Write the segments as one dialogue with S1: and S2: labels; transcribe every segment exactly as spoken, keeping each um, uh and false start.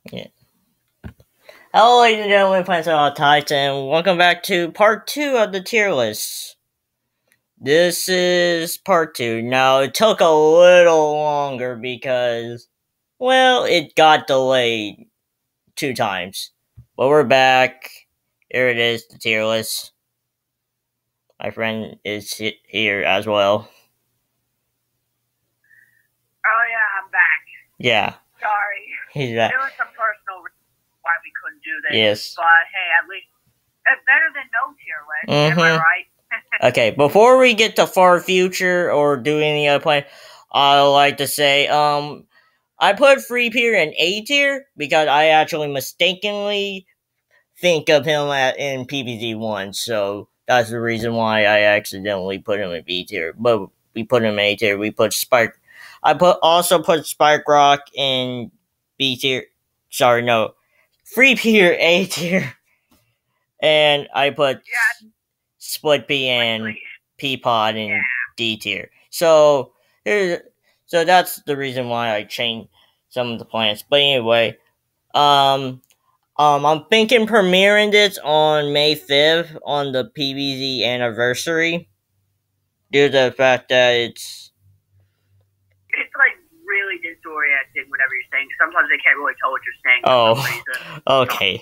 S1: Yeah. Hello, ladies and gentlemen, Plants All Tights, and welcome back to part two of the tier list. This is part two. Now, it took a little longer because, well, it got delayed two times. But we're back. Here it is, the tier list. My friend is here as well.
S2: Oh yeah, I'm back.
S1: Yeah.
S2: Sorry.
S1: He's back.
S2: There was some personal reasons why we couldn't do this.
S1: Yes.
S2: But hey, at least it's better than no tier list. Mm-hmm. Am I right?
S1: Okay, before we get to far future or do any other plan, I like to say, um, I put Free Peter in A tier because I actually mistakenly think of him at in P V Z one, so that's the reason why I accidentally put him in B tier. But we put him in A tier. We put Spike. I put also put Spike Rock in B tier. Sorry, no, Free Peter A tier, and I put
S2: Yeah.
S1: Split Pea and
S2: Like,
S1: Peapod in
S2: yeah.
S1: D tier. So here's so that's the reason why I changed some of the plants. But anyway, um, um, I'm thinking premiering this on May fifth on the P V Z anniversary, due to the fact that it's
S2: it's like really disorienting whenever you're saying. Sometimes they can't really tell what you're saying.
S1: Oh, okay.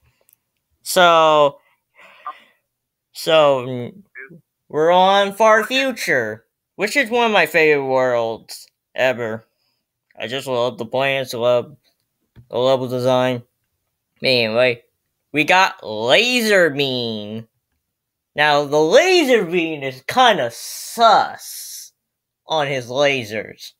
S1: So, so we're on Far Future, which is one of my favorite worlds ever. I just love the plants, love the level design. Anyway, we got Laser Beam. Now, the Laser Beam is kind of sus on his lasers.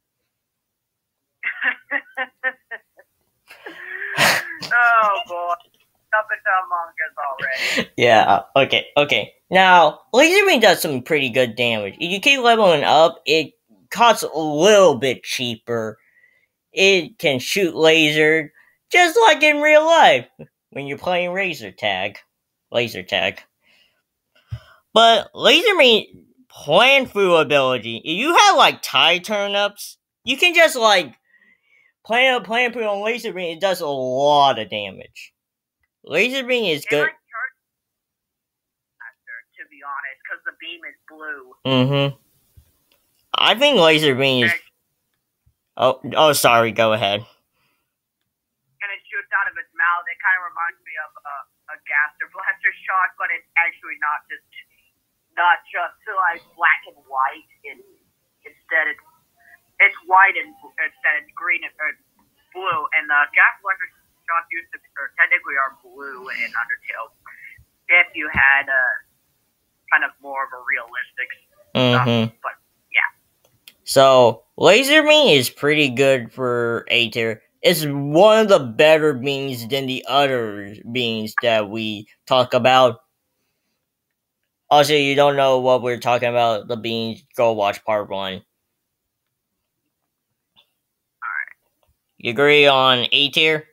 S2: Oh boy. Up and down mangas already.
S1: Yeah, okay, okay. Now, Laser Beam does some pretty good damage. If you keep leveling up, it costs a little bit cheaper. It can shoot laser, just like in real life, when you're playing Razor Tag. Laser Tag. But Laser Beam plant food ability, if you have like tie turnips, you can just like plant a plant food on Laser Beam, it does a lot of damage. Laser Beam is good.
S2: Like to be honest, because the beam is blue.
S1: Mm-hmm. I think Laser Beam is... Oh, oh, sorry, go ahead.
S2: And it shoots out of its mouth. It kind of reminds me of a, a Gaster Blaster shot, but it's actually not just not just like black and white. It, instead, it's it's white and instead it's green and or blue. And the Gaster Blaster shots used to or technically are blue in Undertale. If you had a kind of more of a realistic
S1: mm-hmm.
S2: stuff, but yeah.
S1: So Laser Beam is pretty good for A tier. It's one of the better beams than the other beams that we talk about. Also, you don't know what we're talking about, the beans, go watch part one.
S2: Alright.
S1: You agree on A tier?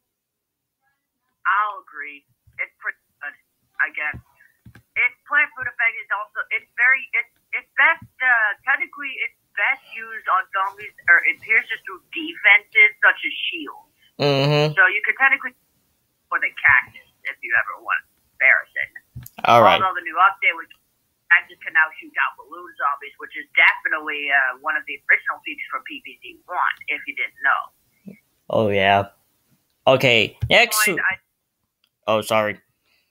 S2: I'll agree. It's pretty good, I guess. Its plant food effect is also, it's very, it's, it's best, uh, technically it's best used on zombies, or it pierces through defenses such as shields.
S1: Mm-hmm.
S2: So you could technically with a cactus if you ever want to comparison.
S1: Alright.
S2: Although the new update with cactus can now shoot down balloon zombies, which is definitely uh, one of the original features from P V Z one, if you didn't know.
S1: Oh yeah. Okay, next...
S2: Point, I,
S1: oh, sorry.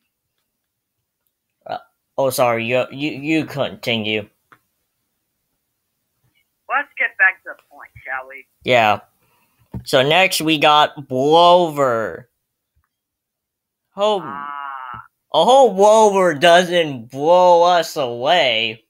S1: Uh, oh, sorry, you, you, you continue.
S2: Let's get back to the point, shall we?
S1: Yeah. So next we got Blover. Oh,
S2: Ah.
S1: a whole Blover doesn't blow us away.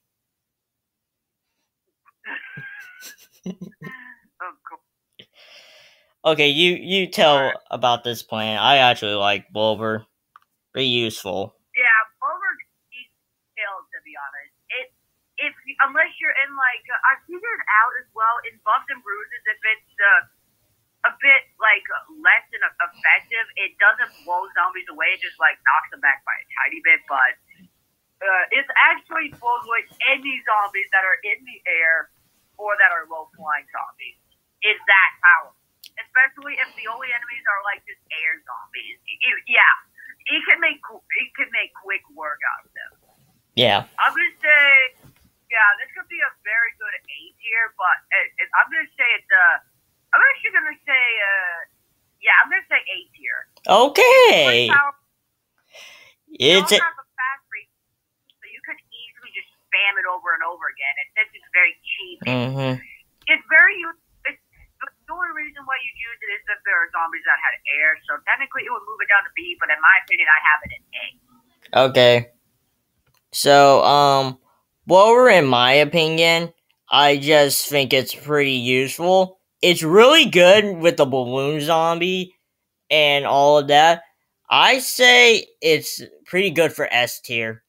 S2: Of course.
S1: Okay, you, you tell right. about this plan. I actually like Blover. Pretty useful.
S2: Yeah, Blover needs skills, to be honest. It, if unless you're in like, uh, I figured out as well in Buffs and Bruises, if it's uh, a bit like less than effective, it doesn't blow zombies away. It just like knocks them back by a tiny bit. But uh, it's actually blows away any zombies that are in the air or that are low flying zombies. It's that powerful. especially if the only enemies are like just air zombies. It, yeah, he can make he can make quick work out of them.
S1: Yeah.
S2: I'm gonna say, yeah, this could be a very good A tier, but it, it, I'm gonna say it's uh, I'm actually gonna say uh, yeah, I'm gonna say A tier.
S1: Okay. It's
S2: a, have a fast rate, so you could easily just spam it over and over again. And since it's very cheap,
S1: mm-hmm.
S2: it's very. It's, the only reason why you use it is if there are zombies that had air. So technically, it would move it down to B. But in my opinion, I have it in A.
S1: Okay. So, um, Blower, in my opinion, I just think it's pretty useful. It's really good with the balloon zombie and all of that. I say it's pretty good for S tier.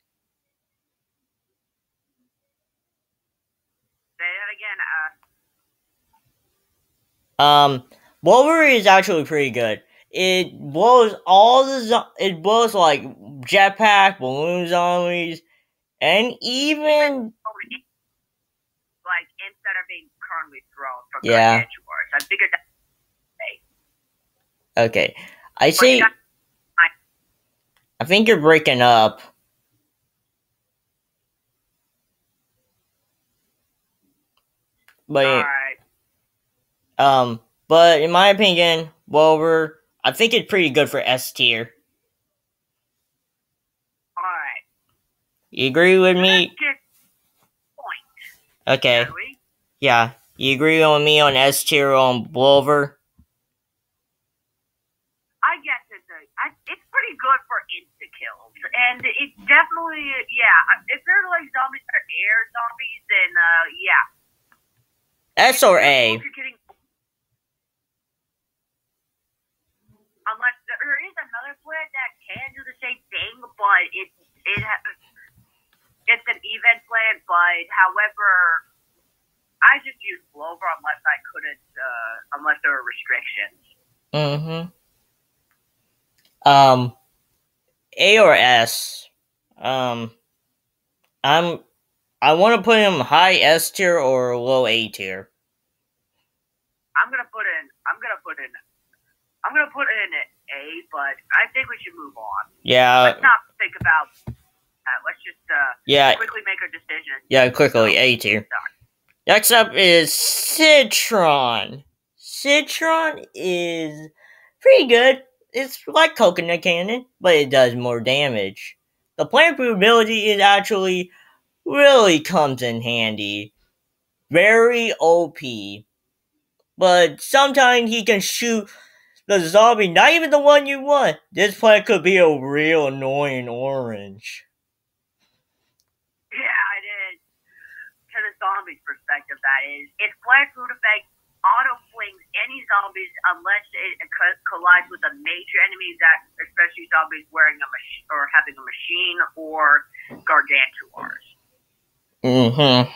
S2: Say that again.
S1: Uh. Um, Blower is actually pretty good. It blows all the zo- it blows like jetpack, balloon zombies, and even
S2: like instead of being currently thrown from
S1: yeah.
S2: Gargantuars. I figured that.
S1: Okay, I say. I think you're breaking up. But
S2: Alright.
S1: um, but in my opinion, Blower, I think it's pretty good for S tier.
S2: Alright.
S1: You agree with me?
S2: Point.
S1: Okay. Yeah. You agree with me on S tier on Blower?
S2: I guess it's a, I, it's pretty good for insta kills, and it's definitely yeah. If they're like zombies that are air zombies, then uh yeah.
S1: S or A?
S2: Getting, unless there is another plant that can do the same thing, but it it it's an event plant. But however, I just use Blower unless I couldn't, uh, unless there were restrictions.
S1: Mm-hmm. Um, A or S? Um, I'm. I want to put him high S tier or low A tier.
S2: I'm gonna put in. I'm gonna put in. I'm gonna put in an A, but I think we should move on.
S1: Yeah.
S2: Let's not think about that. Let's just uh.
S1: Yeah.
S2: Quickly make our decision.
S1: Yeah, quickly A tier. Next up is Citron. Citron is pretty good. It's like Coconut Cannon, but it does more damage. The plant ability is actually really comes in handy. Very O P. But sometimes he can shoot the zombie, not even the one you want. This plant could be a real annoying orange.
S2: Yeah, it is. To the zombie's perspective, that is. Its plant food effect auto-flings any zombies unless it collides with a major enemy, that especially zombies wearing a mach- or having a machine or Gargantuars.
S1: Mm-hmm.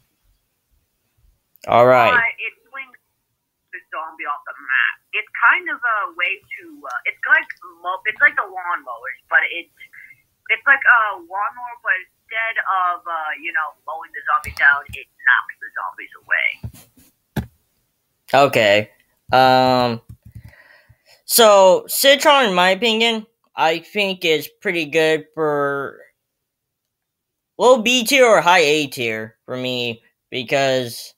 S1: Alright.
S2: But it flings the zombie off the map. It's kind of a way to, uh, it's like, it's like the lawnmowers, but it's, it's like a lawnmower, but instead of, uh, you know, mowing the zombie down, it knocks the zombies away.
S1: Okay. Um. So, Citron, in my opinion, I think is pretty good for low B tier or high A tier for me, because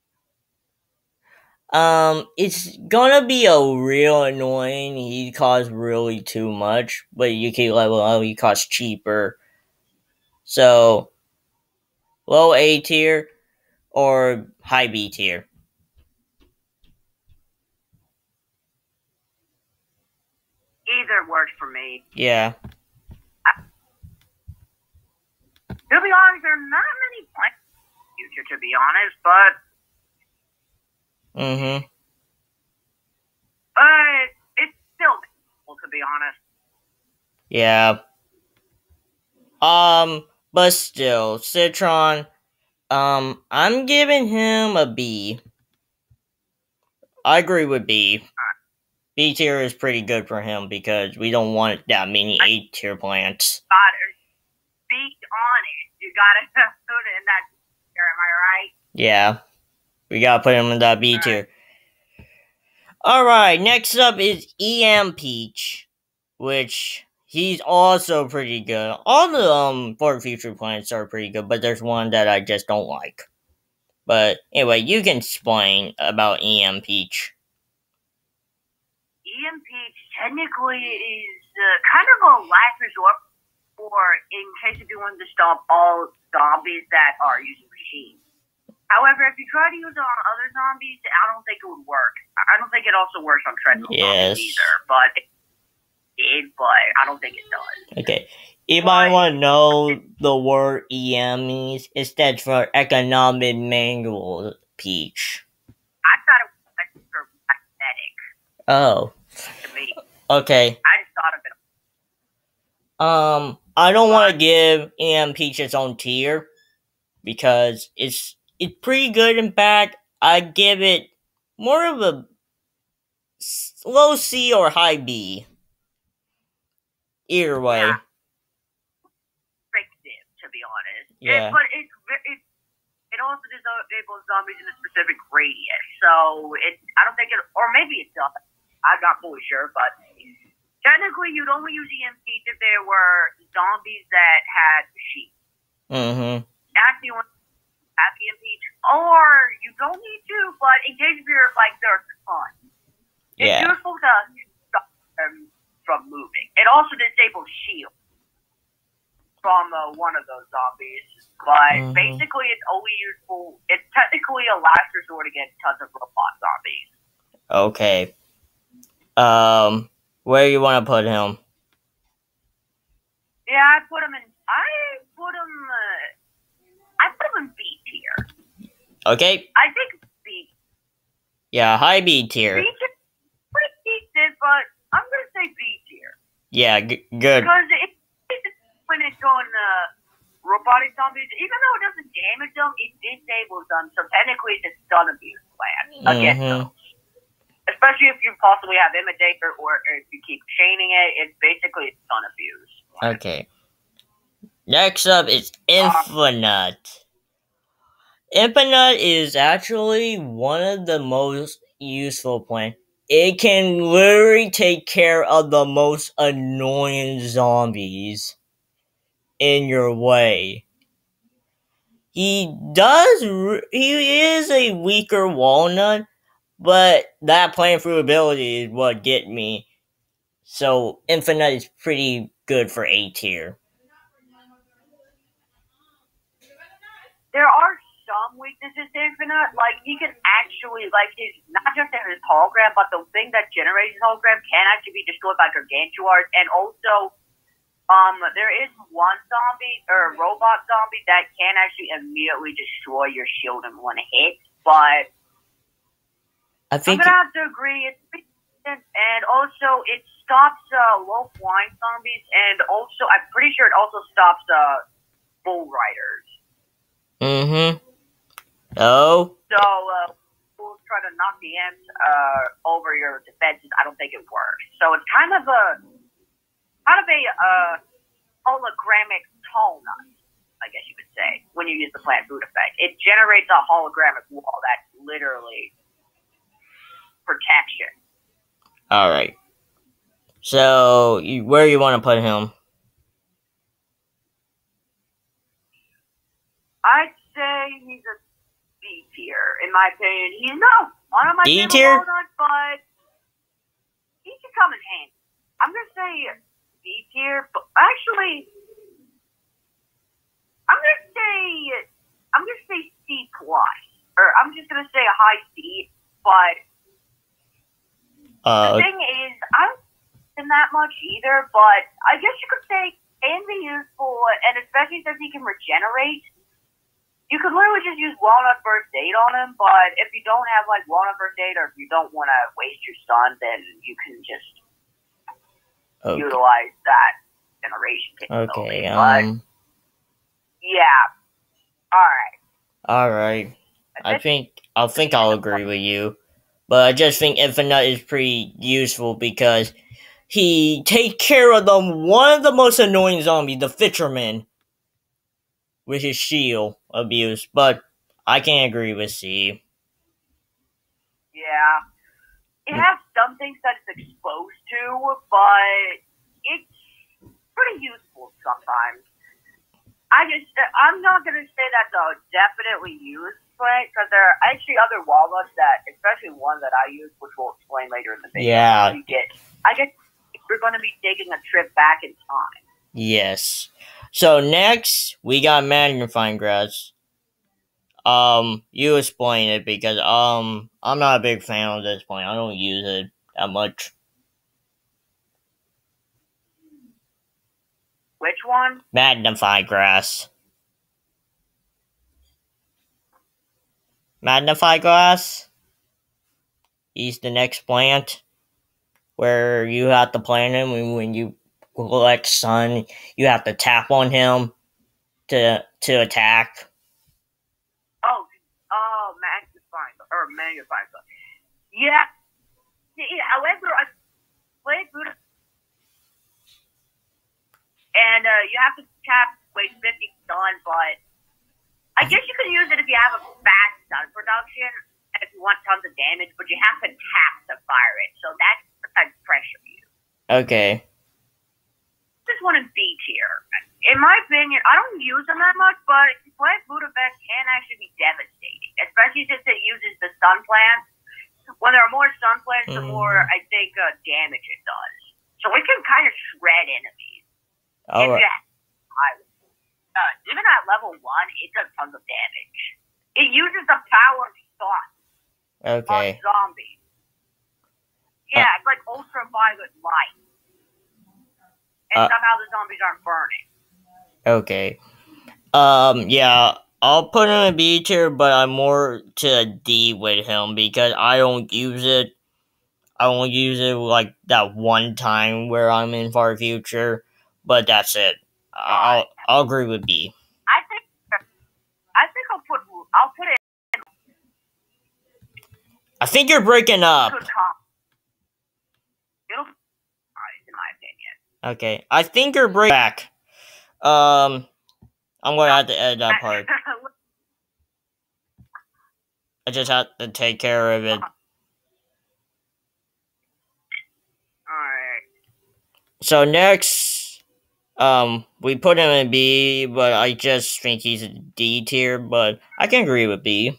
S1: um, it's gonna be a real annoying. He costs really too much, but you can level up. He costs cheaper. So, low A tier or high B tier.
S2: Either works for me.
S1: Yeah.
S2: I, to be honest, there are not many plants in the future, to be honest, but...
S1: Mm-hmm.
S2: But it's still difficult, to be honest.
S1: Yeah. Um, but still, Citron, um, I'm giving him a B. I agree with B. B tier is pretty good for him because we don't want that many A tier plants.
S2: Gotta speak on it. You gotta put it in that tier, am I right?
S1: Yeah. We gotta put him in that B tier. Alright, next up is E M Peach, which he's also pretty good. All the um For Future planets are pretty good, but there's one that I just don't like. But anyway, you can explain about E M Peach.
S2: E M Peach technically is uh, kind of a last resort for in case if you want to stop all zombies that are using machines. However, if you try to use it on other zombies, I don't think it would work. I don't think it also works on treadmill
S1: Yes.
S2: zombies either, but it did, but I don't think it does.
S1: Okay. If I want to know the word E M means, it stands for Economic Manual Peach.
S2: I thought it was for magnetic
S1: Oh.
S2: to me.
S1: Okay.
S2: I just thought of it.
S1: Um, I don't want to give E M Peach its own tier because it's it's pretty good. In fact, I give it more of a s- low C or high B. Either way.
S2: Yeah. Restrictive, to be honest.
S1: Yeah.
S2: It, but it's it, it also disables zombies in a specific radius, so it I don't think it, or maybe it does. I'm not fully sure, but technically, you'd only use E M P if there were zombies that had sheep.
S1: Mm-hmm.
S2: That's the only have E M P, or you don't need to, but in case if you're like there's fun, it's
S1: Yeah.
S2: useful to stop them from moving. It also disables shield from uh, one of those zombies, but
S1: Mhm.
S2: basically it's only useful. It's technically a last resort against tons of robot zombies.
S1: Okay. Um, where you want to put him?
S2: Yeah, I put him in. I put him. Uh, I put him in B tier.
S1: Okay.
S2: I think B.
S1: Yeah, high B tier.
S2: B tier, pretty decent, but I'm gonna say B tier.
S1: Yeah, g- good.
S2: Because it, it, when it's on uh, robotic zombies, even though it doesn't damage them, it disables them. So technically, it's a stun abuse plan against
S1: Mhm.
S2: them. Especially if you possibly have imitator, or if you keep chaining it, it's basically a stun abuse.
S1: Okay. Next up is Infinite. Infinite is actually one of the most useful plants. It can literally take care of the most annoying zombies in your way. He does, he is a weaker walnut, but that playing through ability is what get me. So Infinite is pretty good for A tier.
S2: There are some weaknesses to Infinite. Like, he can actually, like, his, not just his hologram, but the thing that generates his hologram can actually be destroyed by Gargantuars. And also, um, there is one zombie, or robot zombie, that can actually immediately destroy your shield in one hit. But
S1: I
S2: I'm
S1: think
S2: gonna have to agree, it's decent, and also it stops uh, low flying zombies, and also, I'm pretty sure it also stops uh, bull riders.
S1: Mm-hmm. Oh.
S2: So, uh, we'll try to knock the ants uh, over your defenses. I don't think it works. So it's kind of a, kind of a uh, hologramic tone, I guess you could say, when you use the plant food effect. It generates a hologramic wall that's literally protection.
S1: Alright. So, you, where you want to put him?
S2: I'd say he's a B tier, in my opinion. He's not one of my
S1: D
S2: favorite
S1: tier?
S2: walnuts, but he can come in handy. I'm gonna say B tier, but actually, I'm gonna say I'm gonna say C plus, or I'm just gonna say a high C. But
S1: Uh,
S2: the thing is, I don't in that much either. But I guess you could say can be useful, and especially since he can regenerate. You could literally just use Walnut First Aid on him, but if you don't have like Walnut First Aid, or if you don't want to waste your stun, then you can just
S1: okay.
S2: utilize that generation capability.
S1: Okay,
S2: But
S1: um,
S2: yeah, all right.
S1: alright. I think, I think I'll agree with you. But I just think Infinite is pretty useful because he takes care of them, one of the most annoying zombies, the Fisherman, with his shield abuse. But I can't agree with C.
S2: Yeah. it has some things that it's exposed to, but it's pretty useful sometimes. I just, I'm not going to say that's a definitely used plant, because there are actually other walnuts that, especially one that I use, which we'll explain later in the video.
S1: Yeah.
S2: You get, I guess we're going to be taking a trip back in time.
S1: Yes. So next, we got magnifying glass. Um, you explain it because, um, I'm not a big fan of this plant. I don't use it that much.
S2: Which one?
S1: Magnifying glass. Magnifying glass? He's the next plant where you have to plant him, and when you collect sun, you have to tap on him to to attack.
S2: Oh, oh, magnifying or magnifying. Yeah. yeah. However, I played Buddha, and uh, you have to tap wait fifty sun, but I guess you can use it if you have a fast sun production and if you want tons of damage, but you have to tap to fire it, so that's going to pressure you.
S1: Okay.
S2: This one is B tier. In my opinion, I don't use them that much, but plant Buddha Best can actually be devastating, especially since it uses the sun plants. When there are more sun plants, the more, I think, uh, damage it does. So it can kind of shred enemies.
S1: All right.
S2: Uh, even at level one, it does tons of damage. It uses the power of thought
S1: Okay.
S2: on zombies. Yeah,
S1: Uh,
S2: it's like ultraviolet light. And
S1: Uh,
S2: somehow the zombies aren't burning.
S1: Okay. Um, yeah, I'll put him in B tier, but I'm more to a D with him because I don't use it. I only use it like that one time where I'm in far future, but that's it. I'll I'll agree with B.
S2: I think I think I'll put I'll put it
S1: I think you're breaking up.
S2: to top. It'll in my opinion.
S1: Okay, I think you're breaking back. Um, I'm gonna have to edit that part. I just have to take care of it.
S2: Alright.
S1: So next, um, we put him in B, but I just think he's a D tier, but I can agree with B.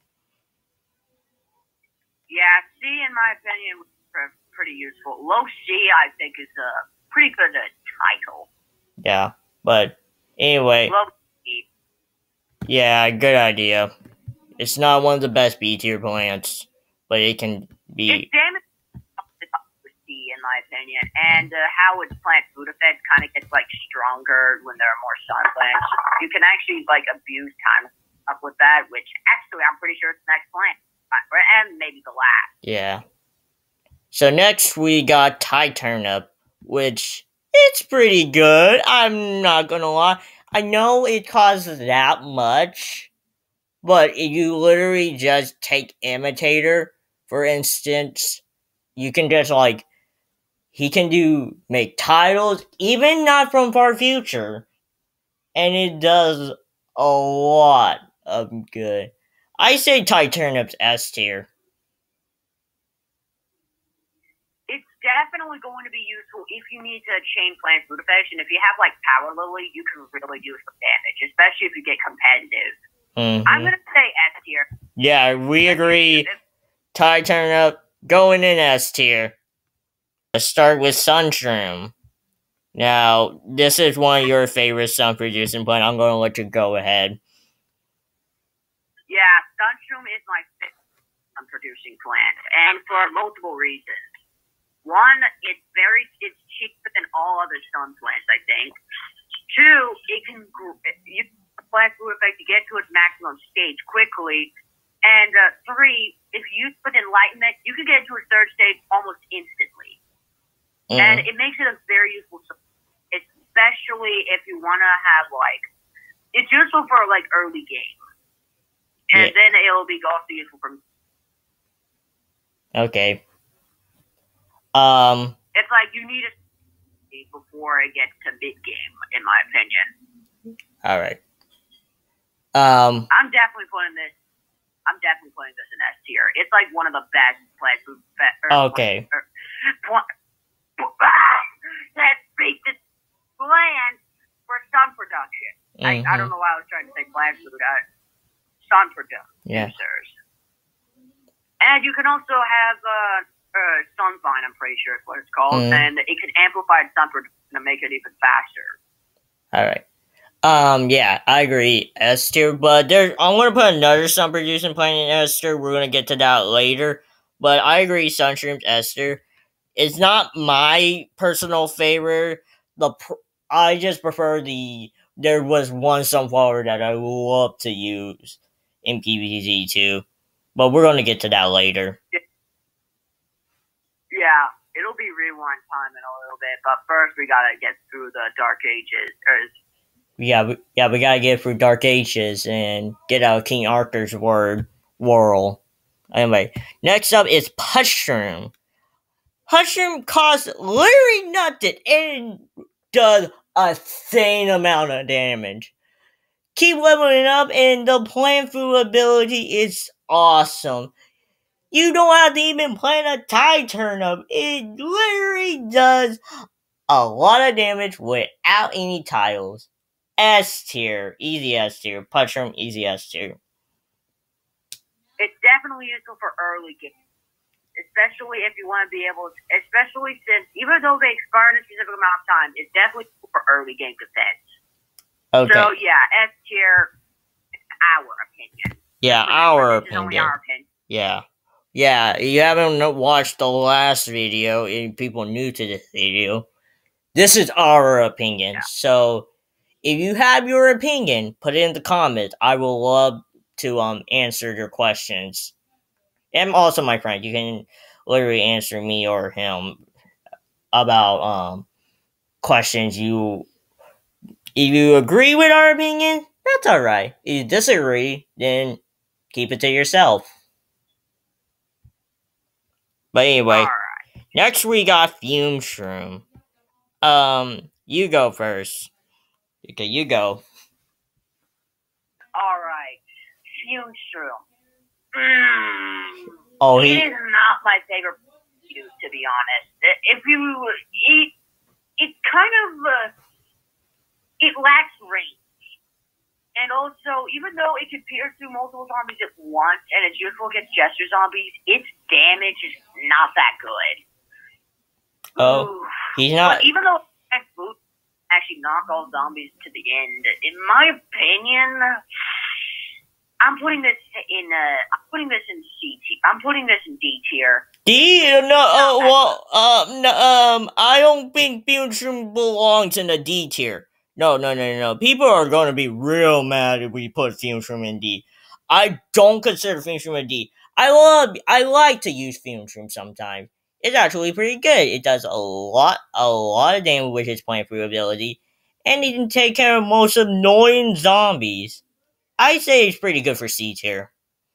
S2: Yeah, C in my opinion was pretty useful. Low C I think is a pretty good uh, title.
S1: Yeah, but anyway,
S2: Low C.
S1: yeah, good idea. It's not one of the best B tier plants, but it can be.
S2: It's damage with C in my opinion, and uh, how its plant food effect kind of gets like stronger when there are more sun plants. You can actually like abuse time up with that, which actually I'm pretty sure it's the next plant, and maybe the last.
S1: Yeah. So next we got Thai Turnip, which it's pretty good. I'm not gonna lie. I know it costs that much, but you literally just take Imitator, for instance. You can just like he can do make titles, even not from far future, and it does a lot of good. I say Thai Turnip's S tier.
S2: It's definitely going to be useful if you need to chain plant food effects, and if you have like Power Lily, you can really do some damage, especially if you get competitive.
S1: Mm-hmm.
S2: I'm gonna say S tier.
S1: Yeah, we agree. Thai Turnip going in S tier. Let's start with Sunshroom. Now, this is one of your favorite sun producing plants. I'm gonna let you go ahead.
S2: Yeah, Sunshroom is my favorite sun producing plant, and for multiple reasons. One, it's very it's cheaper than all other sun plants, I think. Two, it can you plant food effect to get to its maximum stage quickly. And uh, three, if you use with enlightenment, you can get to a third stage almost instantly. Mm. And it makes it a very useful, especially if you want to have like it's useful for like early game, and yeah. then it'll be also useful for.
S1: Okay. Um,
S2: it's like you need it before it gets to mid game, in my opinion.
S1: All right. Um,
S2: I'm definitely putting this I'm definitely putting this in S tier. It's like one of the best plant food.
S1: Okay.
S2: Or, plant, ah, that speaks its land for sun production.
S1: Mm-hmm.
S2: I, I don't know why I was trying to say plant food. Uh, sun producers.
S1: Yeah.
S2: And you can also have uh, uh, Sunvine, I'm pretty sure is what it's called,
S1: mm.
S2: and it can amplify sun production to make it even faster.
S1: All right. Um, yeah, I agree, S tier, but there, I'm going to put another sun producing plant in S tier. We're going to get to that later, but I agree, Sunstroom's S tier. It's not my personal favorite. The I just prefer the, there was one sunflower that I love to use in PvZ too, but we're going to get to that later.
S2: Yeah, it'll be rewind time in a little bit, but first we gotta get through the Dark Ages. Or
S1: Yeah, we, yeah, we gotta get through Dark Ages and get out of King Arthur's word world. Anyway, next up is Pushroom. Pushroom costs literally nothing and does a insane amount of damage. Keep leveling up and the plant food ability is awesome. You don't have to even plant a tide turnip. It literally does a lot of damage without any tiles. S tier, easy S tier. Pushroom, easy S tier.
S2: It's definitely useful for early games, especially if you want to be able to, especially since, even though they expire in a specific amount of time, it's definitely useful for early game defense. Okay. So, yeah, S tier, in our opinion.
S1: Yeah, our opinion. Only our opinion. Yeah. Yeah, you haven't watched the last video, and people new to this video. This is our opinion. Yeah. So, if you have your opinion, put it in the comments. I will love to um answer your questions. And also, my friend, you can literally answer me or him about um questions you. If you agree with our opinion, that's alright. If you disagree, then keep it to yourself. But anyway, right. Next we got Fume Shroom. Um, you go first. Okay, you go.
S2: Alright, Fume Shroom. Mm.
S1: Oh,
S2: he...
S1: It
S2: is not my favorite food, to be honest. If you eat, it kind of, uh, it lacks range. And also, even though it can pierce through multiple zombies at once, and it's useful against Jester zombies, its damage is not that good.
S1: Oh, Ooh. He's not...
S2: But even though food actually knock all zombies to the end, in my opinion, I'm putting this in, uh, I'm putting this in C tier. I'm putting this in D tier.
S1: D? No, uh, well, um, no, um, I don't think Fume Shroom belongs in the D tier. No, no, no, no. People are going to be real mad if we put Fume Shroom in D. I don't consider Fume Shroom in D. I love, I like to use Fume Shroom sometimes. It's actually pretty good. It does a lot, a lot of damage with its plant food ability, and it can take care of most annoying zombies. I say it's pretty good for C tier.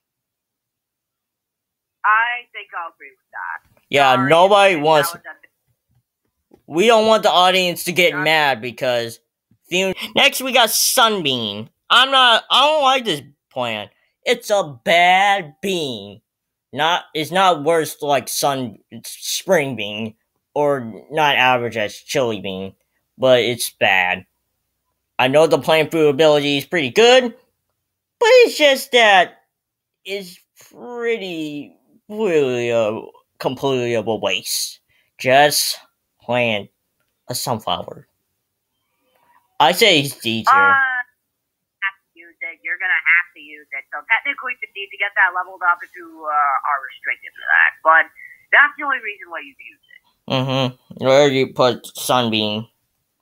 S2: I think I'll agree with that.
S1: Yeah, Sorry, nobody wants. We don't want the audience to get mad because. Next, we got Sunbeam. I'm not. I don't like this plant. It's a bad bean. Not. It's not worse like sun spring bean or not average as chili bean, but it's bad. I know the plant food ability is pretty good, but it's just that it's pretty really a completely of a waste. Just plant a sunflower. I say it's D tier.
S2: Uh, have to use it. You're gonna have to use it. So technically, you need to get that leveled up if you uh, are restricted to that. But that's the only reason why you use it.
S1: Mm-hmm. Where do you put Sunbeam?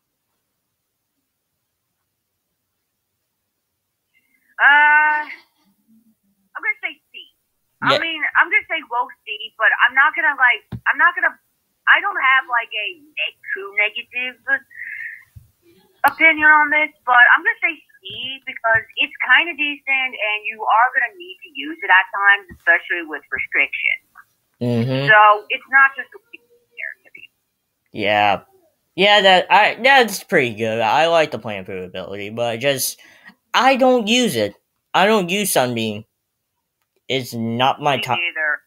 S2: Uh, I'm gonna say C. Yeah. I mean, I'm gonna say low C, but I'm not gonna like. I'm not gonna. I don't have like a too negative opinion on this, but I'm gonna say C because it's kind of decent, and you are gonna need to use it at times, especially with restrictions.
S1: Mm-hmm.
S2: So it's not just a there to be.
S1: Yeah, yeah, that I that's pretty good. I like the plant food ability, but just I don't use it. I don't use Sunbeam. It's not my
S2: Me
S1: type.
S2: neither.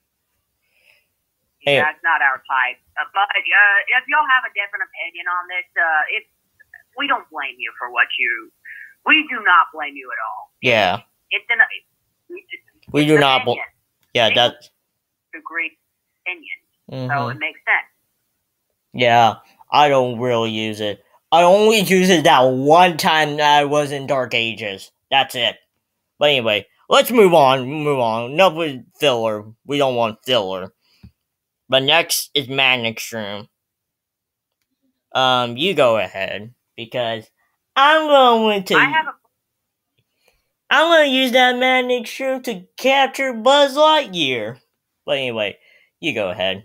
S1: Hey.
S2: Yeah, it's not our type. Uh, but uh, if y'all have a different opinion on this, uh, it's we don't blame you for what you. We do not blame you at all.
S1: Yeah.
S2: It's an. We,
S1: we do not. Bl- yeah, that's.
S2: Agree opinion.
S1: Mm-hmm.
S2: So it makes sense.
S1: Yeah, I don't really use it. I only use it that one time that I was in Dark Ages. That's it. But anyway, let's move on. Move on. Enough with filler. We don't want filler. But next is Magnetic Shroom. Um, you go ahead because I'm going to.
S2: I have a.
S1: I'm going to use that Magnetic Shroom to capture Buzz Lightyear. But anyway, you go ahead.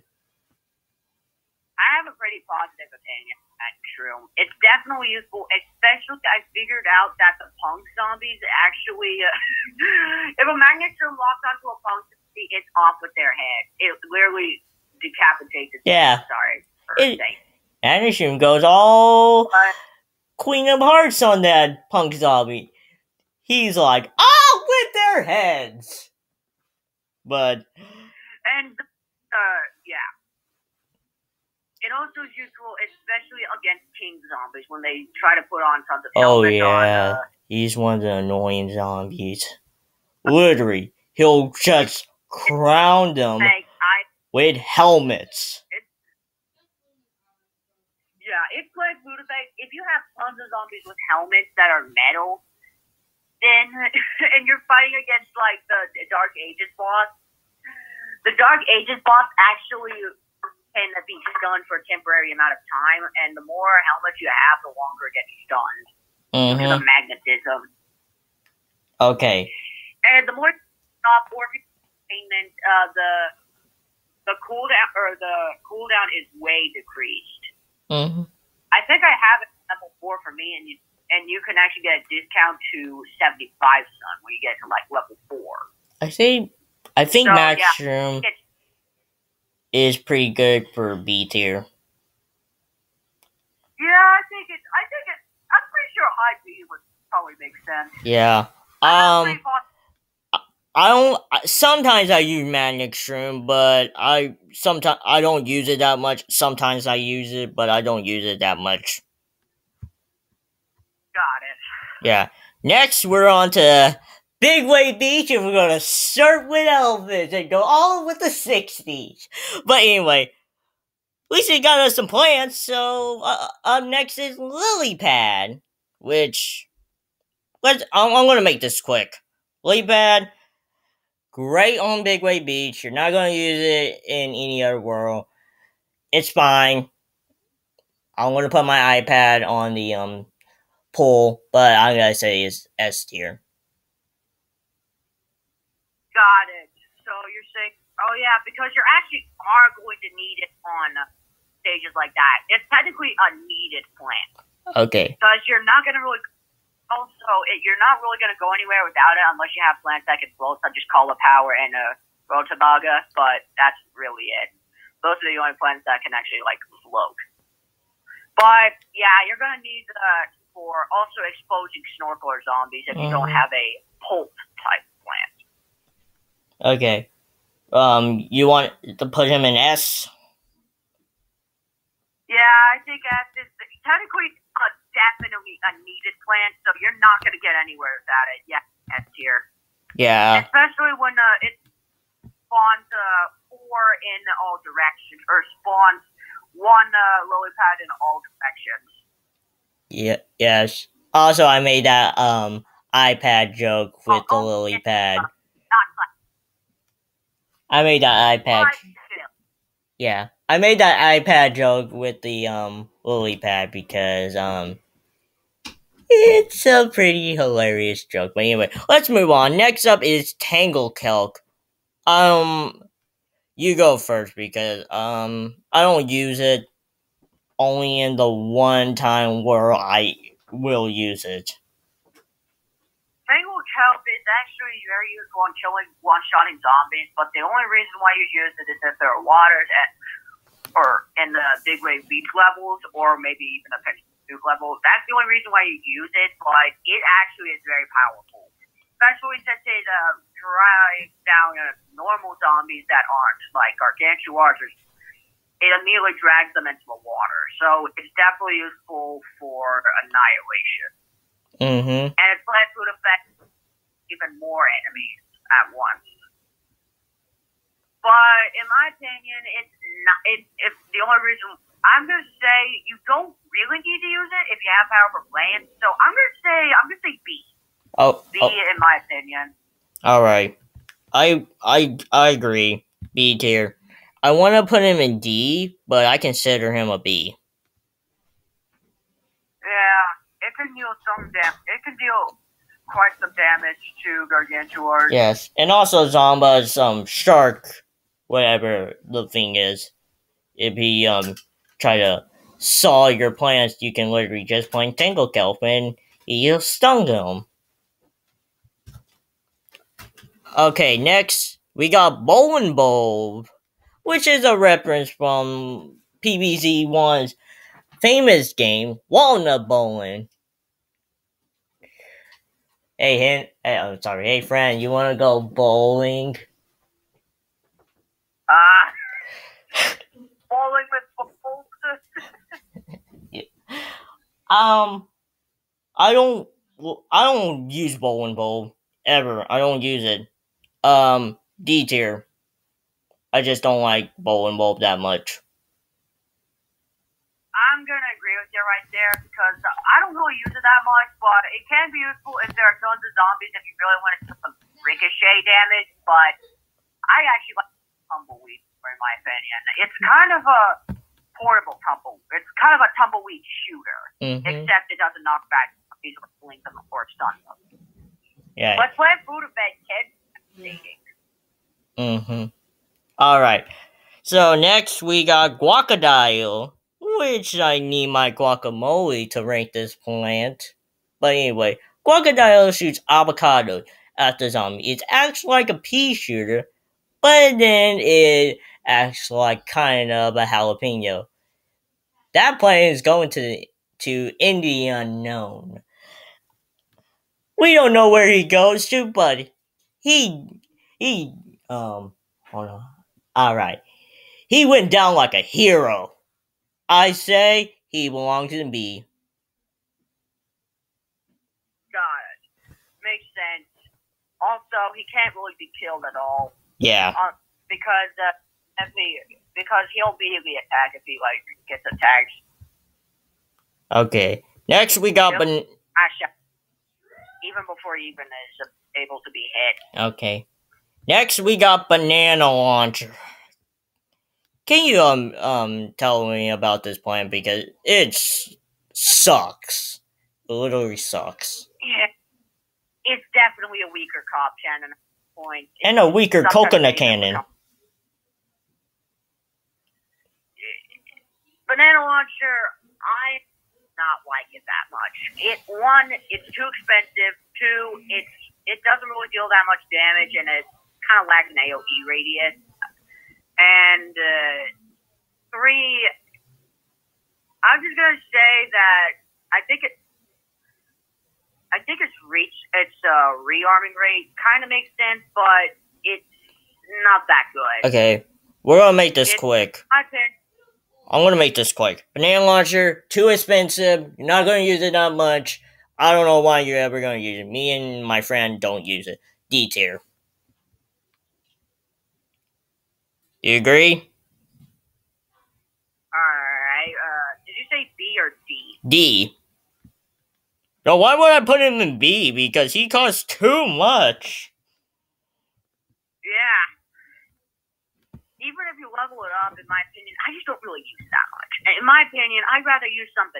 S2: I have a pretty positive opinion on Magnetic Shroom. It's definitely useful, especially I figured out that the punk zombies actually. Uh, if a Magnetic Shroom locks onto a punk zombie, it's off with their head. It literally decapitates it.
S1: Yeah.
S2: Sorry.
S1: It, Magnetic Shroom goes all
S2: but,
S1: Queen of Hearts on that punk zombie. He's like, oh, with their heads. But.
S2: And, uh, yeah. It also is useful, especially against king zombies when they try to put on something.
S1: Oh, yeah.
S2: On, uh,
S1: He's one of the annoying zombies. Literally, he'll just crown them
S2: like, I,
S1: with helmets.
S2: It, yeah, it's like Budapest. If you have tons of zombies with helmets that are metal, then and you're fighting against like the, the Dark Ages boss, the Dark Ages boss actually can be stunned for a temporary amount of time, and the more helmets you have, the longer it gets stunned.
S1: Mm-hmm.
S2: Because of magnetism.
S1: Okay.
S2: And the more off or payment, uh, the the cooldown or the cooldown is way decreased.
S1: Mm-hmm.
S2: I think I have it at level four for me, and you and you can actually get a discount to seventy-five sun when you get to like level four.
S1: I think I think
S2: so,
S1: Magnetic
S2: yeah,
S1: Shroom is pretty good for B tier.
S2: Yeah, I think it. I think it. I'm pretty sure high B would probably make sense.
S1: Yeah. Um. I don't. Sometimes I use Magnetic Shroom, but I sometimes I don't use it that much. Sometimes I use it, but I don't use it that much.
S2: Got it.
S1: Yeah. Next, we're on to Big Wave Beach, and we're gonna start with Elvis and go all with the sixties. But anyway, at least they got us some plans. So uh, up next is Lily Pad, which let's. I'm, I'm gonna make this quick. Lily Pad. Great on Big Wave Beach. You're not going to use it in any other world. It's fine. I'm going to put my iPad on the um pool, but I'm going to say it's S tier.
S2: Got it. So you're saying, oh yeah, because you're actually are going to need it on stages like that. It's technically a needed plant.
S1: Okay.
S2: Because you're not going to really... Also, it, you're not really going to go anywhere without it unless you have plants that can float, such as Cauliflower and uh, Rutabaga, but that's really it. Those are the only plants that can actually, like, float. But, yeah, you're going to need that uh, for also exposing snorkeler zombies if you mm-hmm. don't have a pulp-type plant.
S1: Okay. Um, you want to put him in S?
S2: Yeah, I think S is technically... Uh, definitely a needed plant, so you're not going to get anywhere without it. Yeah, S tier.
S1: Yeah.
S2: Especially when uh, it spawns uh, four in all directions, or spawns one uh, lily pad in all directions.
S1: Yeah. Yes. Also, I made that um iPad joke with oh, the oh, lily pad. Uh, not I made that iPad. Yeah, I made that iPad joke with the um lily pad because um. It's a pretty hilarious joke. But anyway, let's move on. Next up is Tanglekelk. Um, you go first because um I don't use it only in the one time where I will use it.
S2: Tanglekelk is actually very useful on killing one-shotting zombies, but the only reason why you use it is if there are waters at or in the Big Wave Beach levels, or maybe even a pitch. Level. That's the only reason why you use it, but it actually is very powerful. Especially since it uh, drive down uh, normal zombies that aren't like gargantuars, it immediately drags them into the water. So it's definitely useful for annihilation.
S1: Mm-hmm.
S2: And its plant food affects even more enemies at once. But in my opinion, it's not. It, it's the only reason I'm gonna say you don't really need to use it if you have powerful plants. So I'm gonna say I'm gonna say B.
S1: Oh,
S2: B
S1: oh.
S2: in my opinion.
S1: All right. I I I agree. B tier. I want to put him in D, but I consider him a B.
S2: Yeah, it can deal some dam. It can deal quite some damage to gargantuars.
S1: Yes, and also Zomba's um shark, whatever the thing is. If he um try to saw your plants, you can literally just plain tangle kelp and he'll stung them. Okay, next we got Bowling Bulb, which is a reference from P B Z one's famous game, Walnut Bowling. Hey, hint. Hey, I'm sorry. Hey, friend, you want to go bowling?
S2: Ah, uh, bowling with balls.
S1: Yeah. Um, I don't. I don't use Bowling Bulb ever. I don't use it. Um, D tier. I just don't like Bowling Bulb that much.
S2: I'm gonna agree with you right there because I don't really use it that much, but it can be useful if there are tons of zombies if you really want to do some ricochet damage. But I actually like tumbleweed, in my opinion. It's kind of a portable tumble. It's kind of a tumbleweed shooter,
S1: mm-hmm.
S2: except it doesn't knock back zombies or blink them or stun them.
S1: Yeah.
S2: But plant food effect can be fascinating.
S1: Mm-hmm. All right. So next we got Guacodile, which I need my guacamole to rank this plant. But anyway, Guacodile shoots avocado at the zombie. It acts like a pea shooter, but then it acts like kind of a jalapeno. That plant is going to to in the unknown. We don't know where he goes to, but he he um hold on. All right. He went down like a hero. I say he belongs in B.
S2: Got it. Makes sense. Also, he can't really be killed at all.
S1: Yeah.
S2: Uh, because uh, if he, because he'll immediately attack if he like gets attacked.
S1: Okay. Next we got
S2: Yep.
S1: ban-
S2: Actually, even before he even is able to be hit.
S1: Okay. Next we got Banana Launcher. Can you um um tell me about this plant because it sucks. It literally sucks.
S2: Yeah, it's definitely a weaker cop cannon at this point.
S1: And a weaker
S2: Sometimes
S1: coconut
S2: they
S1: cannon.
S2: become- Banana launcher, I not like it that much. It one, it's too expensive. Two, it's it doesn't really deal that much damage, and it kind of lacks an A O E radius. And uh, three, I'm just gonna say that I think it, I think its reach, its uh, rearming rate kind of makes sense, but it's not that good.
S1: Okay, we're gonna make this
S2: It's,
S1: quick.
S2: I think.
S1: I'm gonna make this quick. Banana Launcher, too expensive. You're not gonna use it that much. I don't know why you're ever gonna use it. Me and my friend don't use it. D tier. You agree?
S2: Alright, uh, did you say B or D?
S1: D. No, why would I put him in B? Because he costs too much.
S2: Yeah. Even if you level it up, in my opinion, I just don't really use that much. In my opinion, I'd rather use something.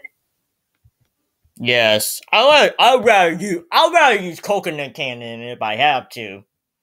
S1: Yes, I like. I'd rather use. I'd rather use coconut cannon if I have to.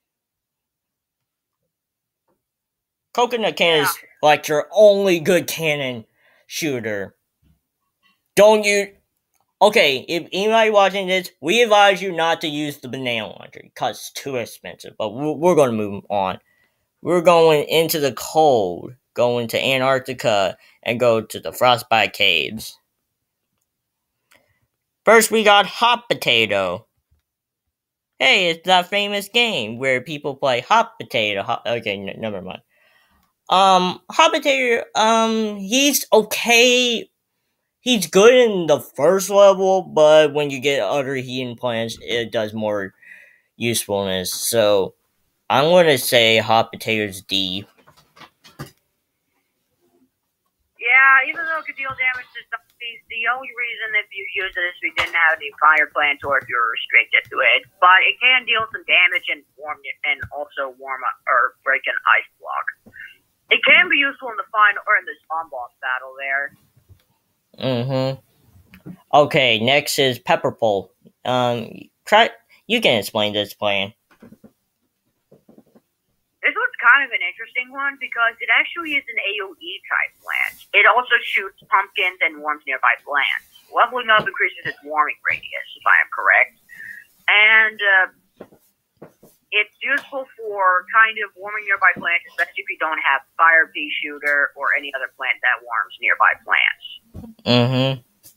S1: Coconut cannon
S2: Yeah.
S1: is like your only good cannon shooter. Don't use. Okay, if anybody watching this, we advise you not to use the banana launcher because it's too expensive. But we're, we're going to move on. We're going into the cold, going to Antarctica, and go to the frostbite caves. First, we got Hot Potato. Hey, it's that famous game where people play hot potato. Hot, okay, n- never mind. Um, hot potato. Um, he's okay. He's good in the first level, but when you get other heating plants, it does more usefulness. So I'm gonna say hot potatoes D.
S2: Yeah, even though it could deal damage to zombies, the only reason if you use it is if you didn't have any fire plants or if you're restricted to it. But it can deal some damage and warm and also warm up or break an ice block. It can be useful in the final or in the spawn boss battle there.
S1: Mm-hmm. Okay, next is Pepper Pole. Um, try. You can explain this plan.
S2: This one's kind of an interesting one because it actually is an AoE type plant. It also shoots pumpkins and warms nearby plants. Leveling up increases its warming radius, if I am correct. And uh, it's useful for kind of warming nearby plants, especially if you don't have fire pea shooter or any other plant that warms nearby plants.
S1: Mm-hmm.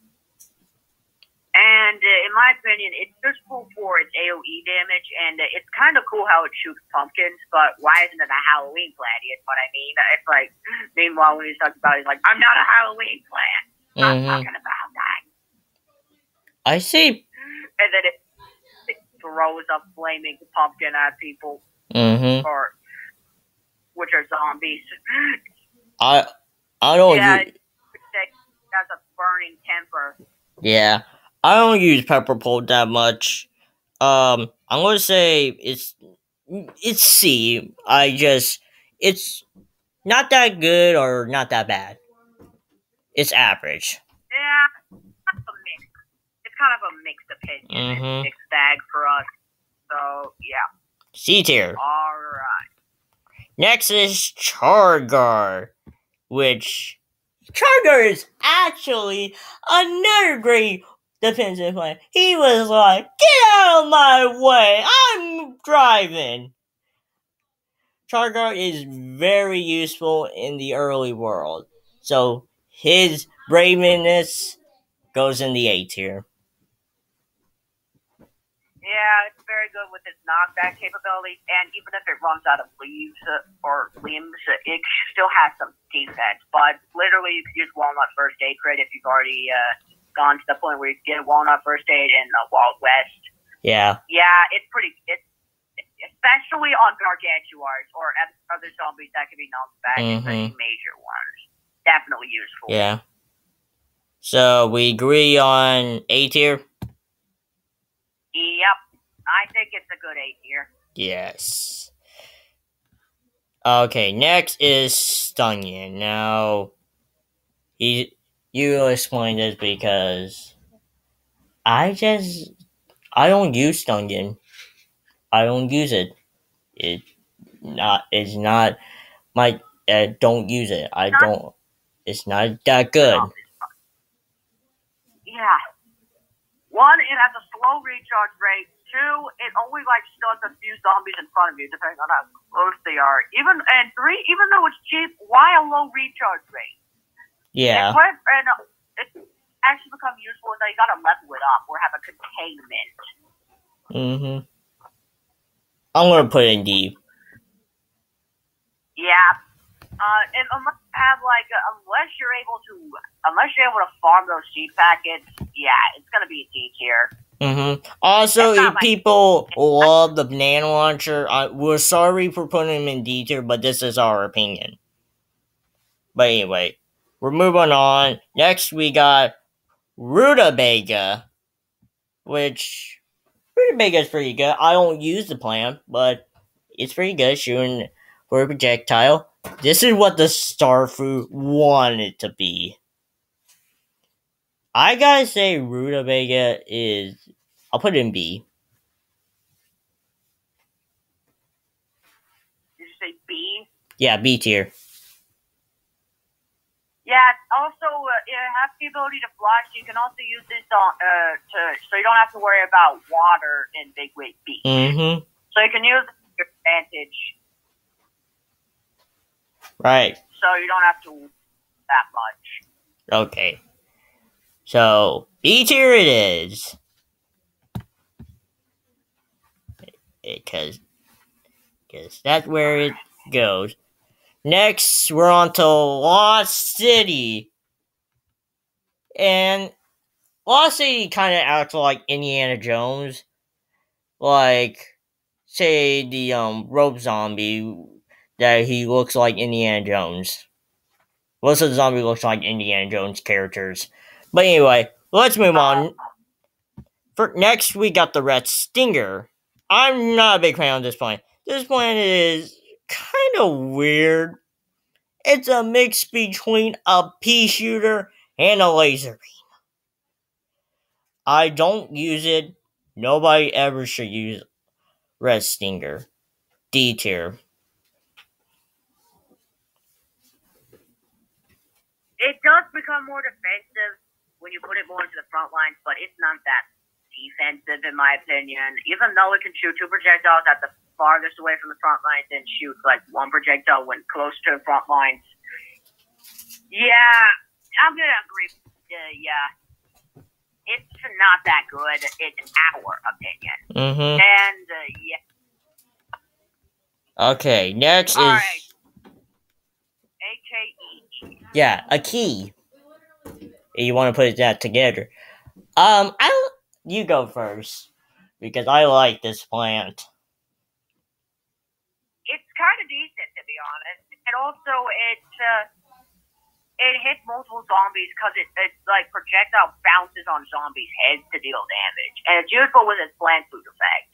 S2: And uh, in my opinion, it's useful for its AoE damage, and uh, it's kind of cool how it shoots pumpkins, but why isn't it a Halloween plant? You know what I mean? It's like, meanwhile, when he's talking about it, he's like, I'm not a Halloween plant. I'm not
S1: Mm-hmm.
S2: talking about that.
S1: I see.
S2: And then it, it throws a flaming pumpkin at people,
S1: Mm-hmm.
S2: or which are zombies.
S1: I I don't.
S2: Yeah,
S1: Use,
S2: it has a burning temper.
S1: yeah, I don't use Pepper Pole that much. Um, I'm gonna say it's it's C. I just it's not that good or not that bad. It's average.
S2: Yeah, kind of a mix. It's kind of a mixed opinion.
S1: Mm-hmm.
S2: It's a mixed bag for us. So yeah.
S1: C tier.
S2: All right.
S1: Next is Chargar, which Chargar is actually another great defensive plan. He was like, "Get out of my way! I'm driving." Chargar is very useful in the early world, so his braveness goes in the A tier.
S2: Yeah, it's very good with its knockback capabilities, and even if it runs out of leaves uh, or limbs, uh, it still has some defense. But literally, you could use Walnut First Aid crit if you've already uh, gone to the point where you get Walnut First Aid in the Wild West.
S1: Yeah.
S2: Yeah, it's pretty. It's especially on Gargantuars or other zombies that can be knocked back,
S1: Mhm.
S2: especially major ones. Definitely useful.
S1: Yeah. So we agree on A tier?
S2: Yep. I think it's a good eight tier.
S1: Yes. Okay, next is Stunyan. Now, he, you explain this because I just, I don't use Stunyan. I don't use it. It not, it's not my, uh, don't use it. I don't, it's not that good.
S2: Yeah. One, it has a slow recharge rate. Two, it only like stuns a few zombies in front of you, depending on how close they are. Even and three, even though it's cheap, why a low recharge rate?
S1: Yeah.
S2: And, and uh, it actually become useful is that you gotta level it up or have a containment.
S1: Mm-hmm. I'm gonna put it in D.
S2: Yeah. Uh, and unless you have like, uh, unless you're able to, unless you're able to farm those seed packets, yeah, it's gonna be a D tier.
S1: Mm-hmm. Also, if people love the banana launcher, I, we're sorry for putting him in D tier, but this is our opinion. But anyway, we're moving on. Next, we got Rutabaga, which Rutabaga is pretty good. I don't use the plant, but it's pretty good shooting for a projectile. This is what the Starfruit wanted to be. I gotta say, Rutabaga is. I'll put it in B.
S2: Did you say B?
S1: Yeah, B tier.
S2: Yeah, also, uh, it has the ability to fly, so you can also use this on, uh, to, so you don't have to worry about water in Big Wig Beach.
S1: Mm-hmm.
S2: So you can use it to your advantage.
S1: Right.
S2: So you don't have to that much.
S1: Okay. So, B tier it is. because because that's where it goes. Next, we're on to Lost City, and Lost City kind of acts like Indiana Jones, like say the um rope zombie that he looks like Indiana Jones. Most of the zombie looks like Indiana Jones characters. But anyway, let's move on. For next, we got the Red Stinger. I'm not a big fan of this plant. This plant is kind of weird. It's a mix between a pea shooter and a laser beam. I don't use it. Nobody ever should use Red Stinger. D tier.
S2: It does become more defensive when you put it more into the front lines, but it's not that defensive in my opinion. Even though it can shoot two projectiles at the farthest away from the front lines and shoot like one projectile when close to the front lines. Yeah, I'm gonna agree. Uh, yeah, it's not that good in our opinion.
S1: Mm-hmm.
S2: And uh, yeah.
S1: Okay, next
S2: All
S1: is
S2: right. A K E.
S1: Yeah, a key. You want to put that together. Um, I you go first because I like this plant.
S2: It's kind of decent to be honest, and also it uh, it hits multiple zombies because it, it like projectile bounces on zombies' heads to deal damage, and it's useful with its plant food effect.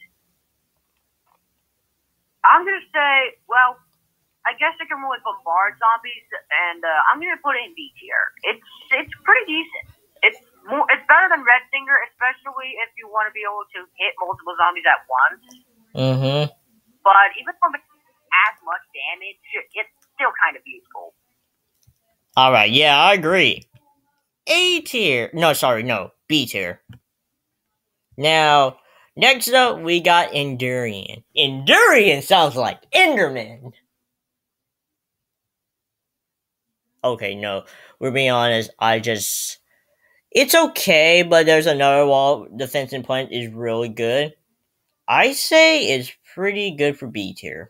S2: I'm gonna say, well, I guess it can really bombard zombies, and uh, I'm gonna put it in B tier. It's it's pretty decent. It's more it's better than Red Stinger, especially if you want to be able to hit multiple zombies at once.
S1: Mm-hmm.
S2: But even though it has much damage, it's still kind of useful.
S1: Alright, yeah, I agree. A tier. No, sorry, no. B tier. Now, next up, we got Endurian. Endurian sounds like Enderman. Okay, no. We're being honest, I just... It's okay, but there's another wall defense and plant is really good. I say it's pretty good for B tier.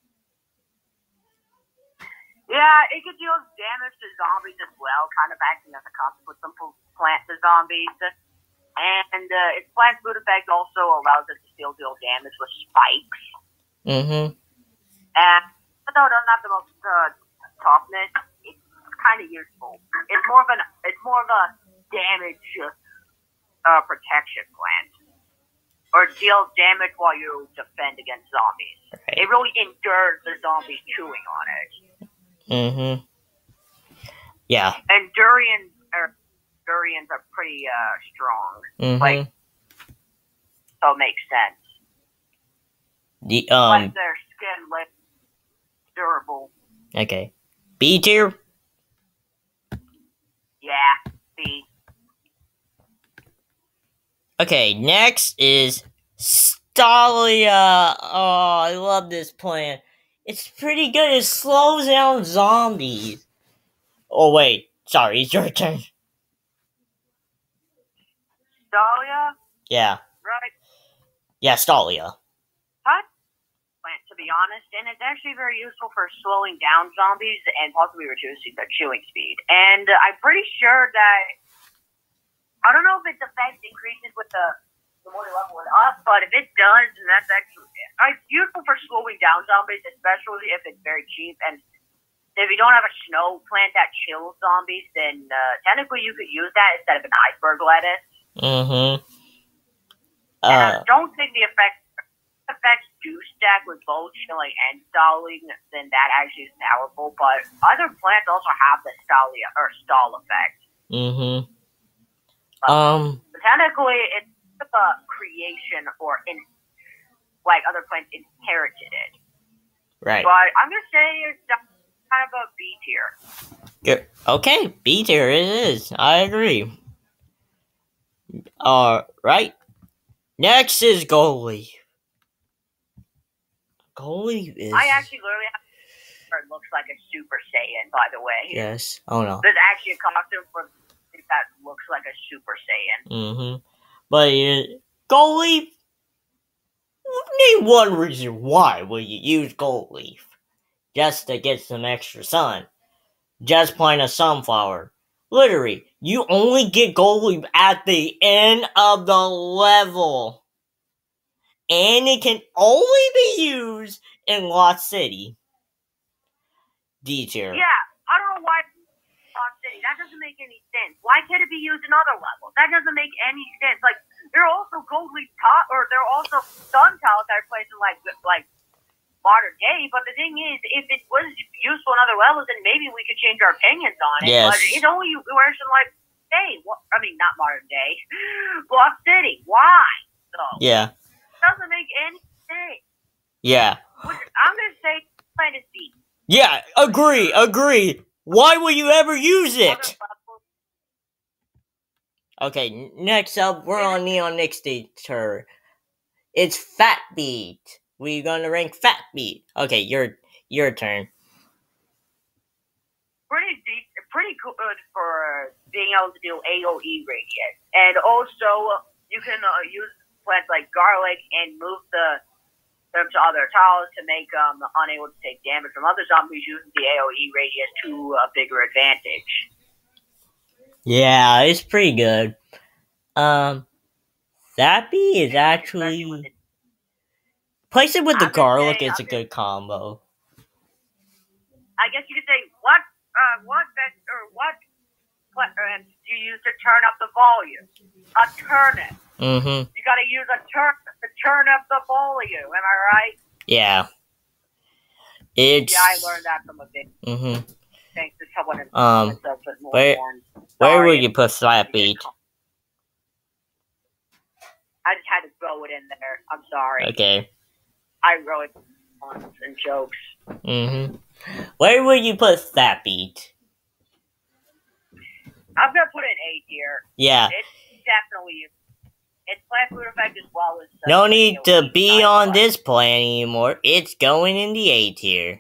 S2: Yeah, it could deal damage to zombies as well, kind of acting as a constant with some plant to zombies. And uh, its plant food effect also allows it to still deal damage with spikes.
S1: Mm-hmm.
S2: And although it doesn't have the most uh, toughness, it's kind of useful. It's more of an it's more of a damage uh, protection plant, or deals damage while you defend against zombies.
S1: Right.
S2: It really endures the zombies chewing on it.
S1: Mm-hmm. Yeah.
S2: And durians are durians are pretty uh, strong.
S1: Mm-hmm.
S2: Like, so it makes sense.
S1: The um.
S2: Like their skin less durable.
S1: Okay. B tier.
S2: Yeah. B.
S1: Okay. Next is Stalia. Oh, I love this plant. It's pretty good. It slows down zombies. Oh wait, sorry, it's your turn.
S2: Stalia?
S1: Yeah.
S2: Right.
S1: Yeah, Stalia.
S2: Hot plant, to be honest, and it's actually very useful for slowing down zombies and possibly reducing their chewing speed. And uh, I'm pretty sure that I don't know if its effect increases with the the more you level it up, but if it does, then that's actually it's useful for slowing down zombies, especially if it's very cheap. And if you don't have a snow plant that chills zombies, then uh, technically you could use that instead of an iceberg lettuce.
S1: Mm-hmm.
S2: Uh, and I
S1: Uh,
S2: don't think the effects effects do stack with both chilling and stalling, then that actually is powerful. But other plants also have the stalia or stall effect.
S1: mm-hmm.
S2: Uh,
S1: Um.
S2: but technically, it's a creation or in like other plants inherited it.
S1: Right.
S2: But I'm gonna say it's kind of a B tier.
S1: Good. Okay, B tier it is. I agree. All right. Next is Goalie. Goalie is.
S2: I actually literally have it looks like a Super Saiyan, by the way.
S1: Yes. Oh no.
S2: There's actually a costume for that looks like a Super Saiyan.
S1: Mm-hmm. But uh, Goalie, Name one reason why will you use gold leaf. Just to get some extra sun. Just plant a sunflower. Literally, you only get gold leaf at the end of the level. And it can only be used in Lost City. D tier.
S2: Yeah, I don't know why Lost City. That doesn't make any sense. Why can't it be used in other levels? That doesn't make any sense. Like, there are also gold leaf top, or there are also sun tiles that are placed in like like modern day. But the thing is, if it was useful in other levels, then maybe we could change our opinions on it.
S1: Yes.
S2: But it's only worse in like day. I mean, not modern day. Lost City. Why? So,
S1: Yeah.
S2: it doesn't make any sense.
S1: Yeah.
S2: I'm gonna say Planet B.
S1: Yeah. Agree. Agree. Why will you ever use it? Okay, next up, we're on Neon Dictator. It's Fat Beat. We're gonna rank Fat Beat. Okay, your your turn.
S2: Pretty deep, pretty good for being able to do A O E radius, and also you can uh, use plants like garlic and move the them to other tiles to make them um, unable to take damage from other zombies using the A O E radius to a bigger advantage.
S1: Yeah, it's pretty good. Um, Zappy is actually... Place it with the garlic is a good combo.
S2: I guess you could say, what uh, what best, or what, what uh, do you use to turn up the volume? A turnip.
S1: Mm-hmm.
S2: You gotta use a turnip to turn up the volume, am I right?
S1: Yeah. It's...
S2: Yeah, I learned that from a bit.
S1: Mm-hmm.
S2: Thanks to someone in
S1: Um,
S2: more
S1: where, where will you put Fat Beat?
S2: I just had to throw it in there. I'm sorry.
S1: Okay.
S2: I really puns and jokes.
S1: Mm-hmm. Where will you put Fat Beat?
S2: I'm gonna put it in A tier.
S1: Yeah.
S2: It's definitely it's plant food effect as well as. Uh,
S1: no need to be on this plan anymore. It's going in the A tier.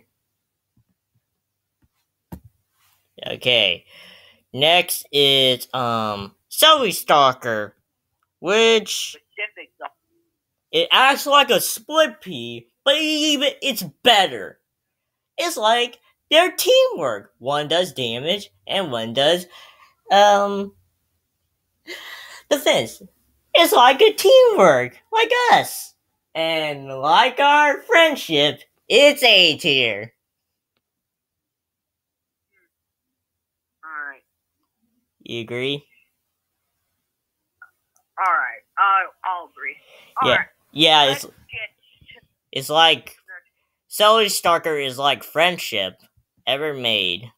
S1: Okay. Next is um Celery Stalker, which
S2: specific.
S1: It acts like a split pea, but even it's better. It's like their teamwork. One does damage and one does um defense. It's like a teamwork, like us. And like our friendship, it's A tier.
S2: Alright.
S1: You agree?
S2: Alright. Uh, I'll agree.
S1: All yeah.
S2: Right.
S1: Yeah,
S2: Let's
S1: it's
S2: get...
S1: it's like Celery Stalker is like friendship ever made.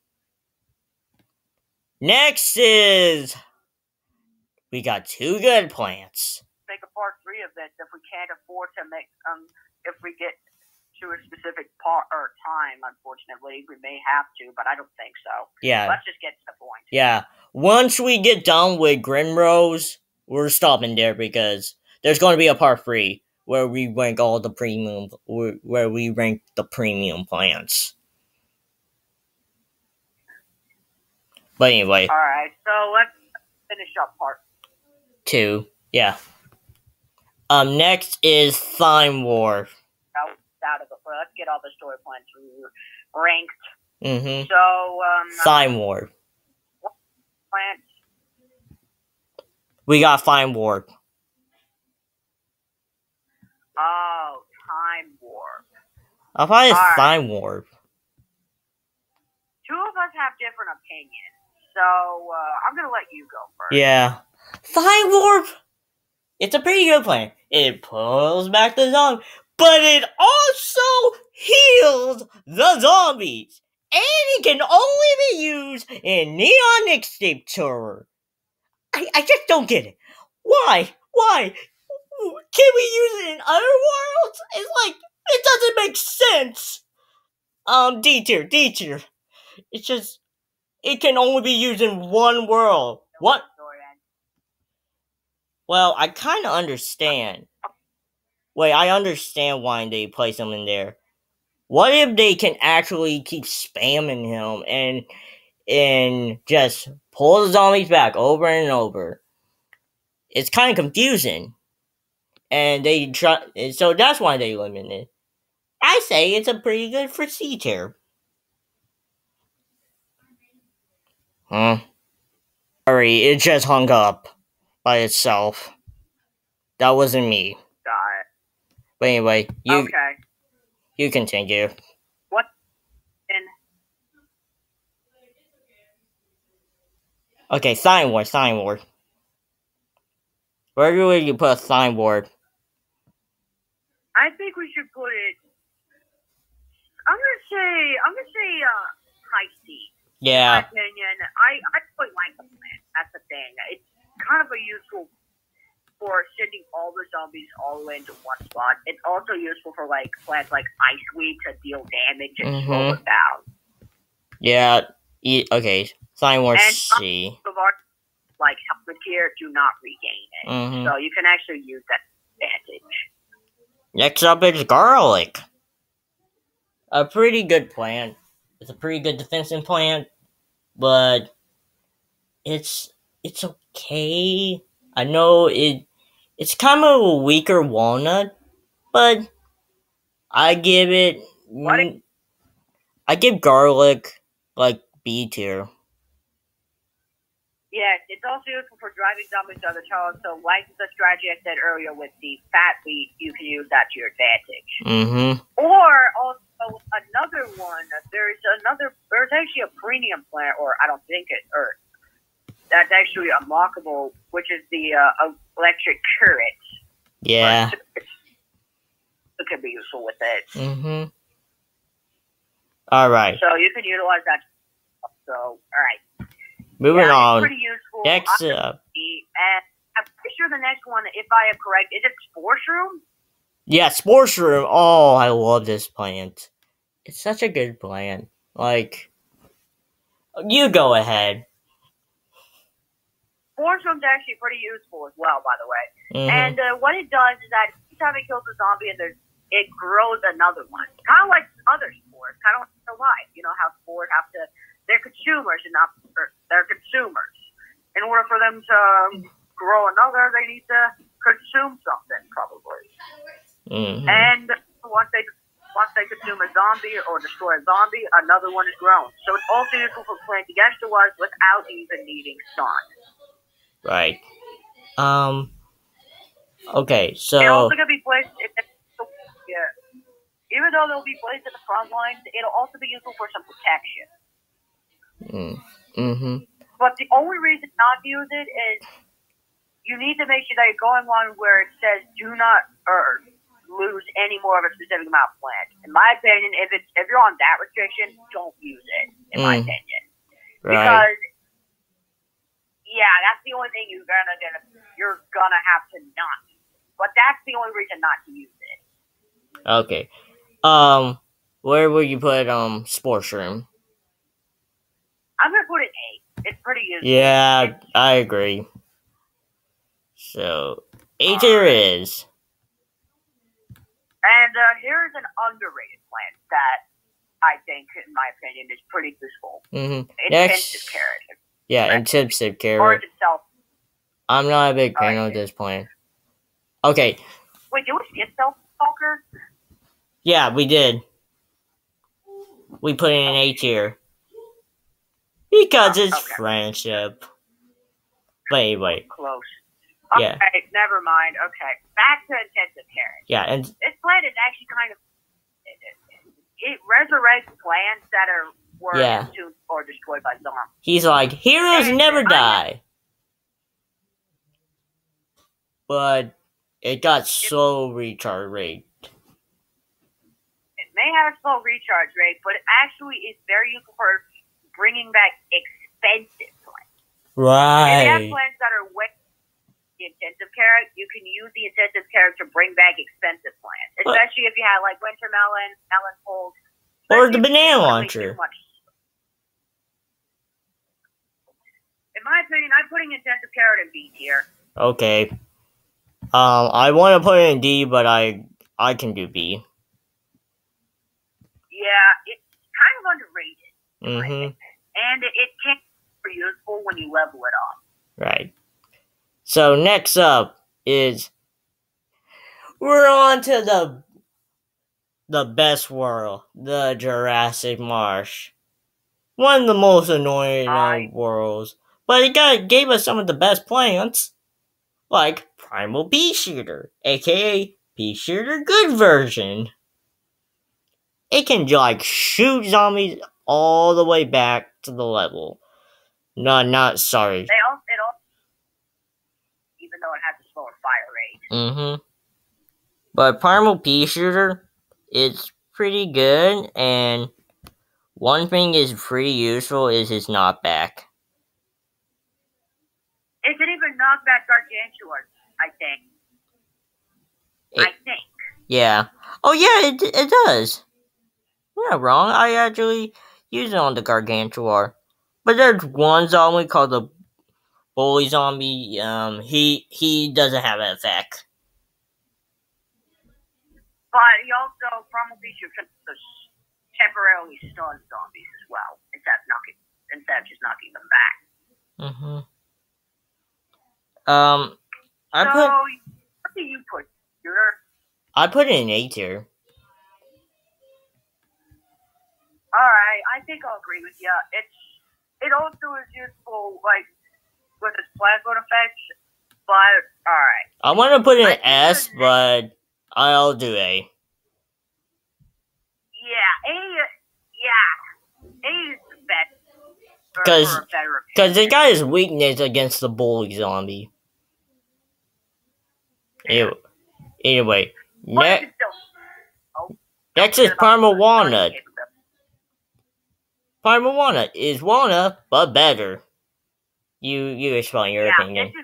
S1: Next is we got two good plants.
S2: Make a part three of this if we can't afford to make um if we get to a specific part or time. Unfortunately, we may have to, but I don't think so.
S1: Yeah.
S2: Let's just get to the point.
S1: Yeah. Once we get done with Grimrose, we're stopping there because there's going to be a part three where we rank all the premium, where we rank the premium plants. But anyway.
S2: Alright, so let's finish up part
S1: two. Yeah. Um, next is Thyme War.
S2: Out, out of it. Well, let's get all the story plants ranked.
S1: Mm-hmm.
S2: So, um...
S1: Thyme War.
S2: Plants.
S1: We got Thyme War.
S2: Oh, Time Warp.
S1: I thought it's
S2: right.
S1: Thyme Warp.
S2: Two of us have different opinions, so uh, I'm gonna let you go first.
S1: Yeah. Thyme Warp! It's a pretty good plan. It pulls back the zombie, but it also heals the zombies! And it can only be used in Neon Dictator. I, I just don't get it. Why? Why? Can we use it in other worlds? It's like, it doesn't make sense. Um, D tier, D tier. It's just, it can only be used in one world. What? Well, I kind of understand. Wait, I understand why they place him in there. What if they can actually keep spamming him and and just pull the zombies back over and over? It's kind of confusing. and they try. So that's why they limited. I say it's a pretty good for C tier. Huh? Sorry, it just hung up by itself. That wasn't me.
S2: Got it.
S1: But anyway, you
S2: Okay.
S1: you continue.
S2: What? And
S1: Okay, sign ward, sign ward. Where do you put a sign ward?
S2: I think we should put it. I'm gonna say. I'm gonna say. Uh, high C. In my
S1: Yeah.
S2: opinion, I I quite like the plan. That's the thing. It's kind of a useful for sending all the zombies all the way into one spot. It's also useful for like plans like Ice Weed to deal damage and slow
S1: Mhm.
S2: it down.
S1: Yeah. E- okay, sign ward
S2: And
S1: C.
S2: of our like helmet gear do not regain it,
S1: Mhm.
S2: so you can actually use that advantage.
S1: Next up is garlic. A pretty good plan. It's a pretty good defensive plan, but it's it's okay. I know it it's kind of a weaker walnut, but I give it
S2: What?
S1: mm, I give garlic like B tier.
S2: Yes, it's also useful for driving zombies to other towers. So, like the strategy I said earlier with the fat wheat, you can use that to your advantage.
S1: Mm-hmm.
S2: Or also another one. There's another. There's actually a premium plan, or I don't think it, or that's actually unlockable, which is the uh, electric current.
S1: Yeah.
S2: It can be useful with it.
S1: Mm-hmm. All right.
S2: So you can utilize that. So, all right.
S1: Moving
S2: yeah,
S1: on.
S2: It's pretty useful.
S1: Next
S2: I-
S1: up.
S2: And I'm pretty sure the next one, if I am correct, is it Spore Shroom?
S1: Yeah, Sports Room. Oh, I love this plant. It's such a good plant. Like, you go ahead.
S2: Spore Shroom's actually pretty useful as well, by the way.
S1: Mm-hmm.
S2: And uh, what it does is that each time it kills a zombie, and there's, it grows another one. Kind of like other spores. Kind of like the life. You know how spores have to, they're consumers and not, or they're consumers. In order for them to grow another, they need to consume something, probably.
S1: Mm-hmm.
S2: And once they once they consume a zombie or destroy a zombie, another one is grown. So it's also useful for planting extra ones without even needing sun.
S1: Right. Um. Okay,
S2: It
S1: so
S2: also can be placed. It, yeah. Even though they'll be placed at the front lines, it'll also be useful for some protection.
S1: mm, mm-hmm.
S2: But the only reason not to use it is you need to make sure that you're going on where it says do not or lose any more of a specific amount of plants. In my opinion, if it's if you're on that restriction, don't use it. In my
S1: Mm.
S2: opinion,
S1: Right.
S2: because yeah, that's the only thing you're gonna gonna you're gonna have to not. But that's the only reason not to use it.
S1: Okay. Um. Where would you put um Sports Room?
S2: I'm gonna put it A. It's pretty useful.
S1: Yeah, I agree. So A tier is.
S2: And uh, here's an underrated plant that I think, in my opinion, is pretty useful.
S1: Mm-hmm.
S2: Intensive
S1: Next.
S2: carrot.
S1: Yeah,
S2: Right.
S1: intensive
S2: Or
S1: carrot.
S2: it's itself.
S1: I'm not a big
S2: Oh,
S1: fan
S2: I
S1: of
S2: see.
S1: this plant. Okay.
S2: Wait, did we see itself, Stalker?
S1: Yeah, we did. We put it in A tier. Because
S2: Oh,
S1: it's
S2: okay.
S1: friendship. But anyway,
S2: Close.
S1: Yeah.
S2: Okay, never mind. Okay, back to intensive carrot.
S1: yeah, and
S2: This plant is actually kind of it, it, it resurrects plants that are were
S1: Yeah.
S2: consumed or destroyed by zombies.
S1: he's like, heroes
S2: And
S1: never
S2: I-
S1: die. But it got slow recharge rate.
S2: It may have a slow recharge rate, but it actually is very useful for bringing back expensive plants. If you have
S1: Right.
S2: plants that are way the intensive carrot, you can use the intensive carrot to bring back expensive plants,
S1: But-
S2: especially if you have like winter melon, melon poles,
S1: Or
S2: especially
S1: the
S2: if you
S1: banana
S2: don't really
S1: launcher.
S2: do much. In my opinion, I'm putting intensive carrot in B tier.
S1: Okay. Um, I want to put it in D, but I I can do B.
S2: Yeah, it's kind of underrated,
S1: Mm-hmm.
S2: and it, it can be useful when you level it up.
S1: Right. So next up is we're on to the the best world, the Jurassic Marsh. One of the most annoying
S2: I-
S1: worlds, but it got gave us some of the best plants, like Primal Pea Shooter, aka Pea Shooter Good version. It can like shoot zombies all the way back to the level. No, not sorry.
S2: They all, it all, even though it has a slower fire rate.
S1: Mm-hmm. But Primal Pea Shooter, it's pretty good, and one thing is pretty useful is his knockback.
S2: It can even knock back Gargantuan, I think.
S1: It,
S2: I think.
S1: Yeah. Oh yeah, it it does. You're not wrong. I actually use it on the Gargantuar. But there's one zombie called the Bully Zombie. Um, he he doesn't have an effect.
S2: But he also probably should temporarily stun zombies as well, instead of knocking, instead of just knocking them back.
S1: Mm-hmm. Um, I
S2: so,
S1: put.
S2: What do you put? Your
S1: I put it in A tier.
S2: Alright, I think I'll agree with you. It's it also is useful, like, with its plasma effects, but, alright.
S1: I want to put it in
S2: I
S1: S, but I'll do A.
S2: Yeah, A, yeah, A is the best.
S1: Because because the guy has weakness against the bully zombie. Anyway, anyway ne-
S2: oh,
S1: next is Primal Walnut. Primal Walnut is Walnut, but better. You you explain your
S2: yeah,
S1: opinion.
S2: This is,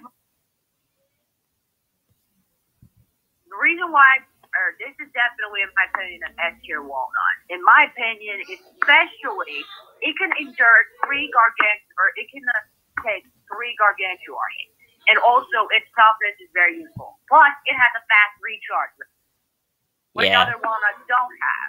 S2: the reason why, or this is definitely, in my opinion, an S tier walnut. In my opinion, especially, it can endure three gargant, or it can uh, take three gargantuar hits. And also, its toughness is very useful. Plus, it has a fast recharge, which
S1: Yeah.
S2: other walnuts don't have.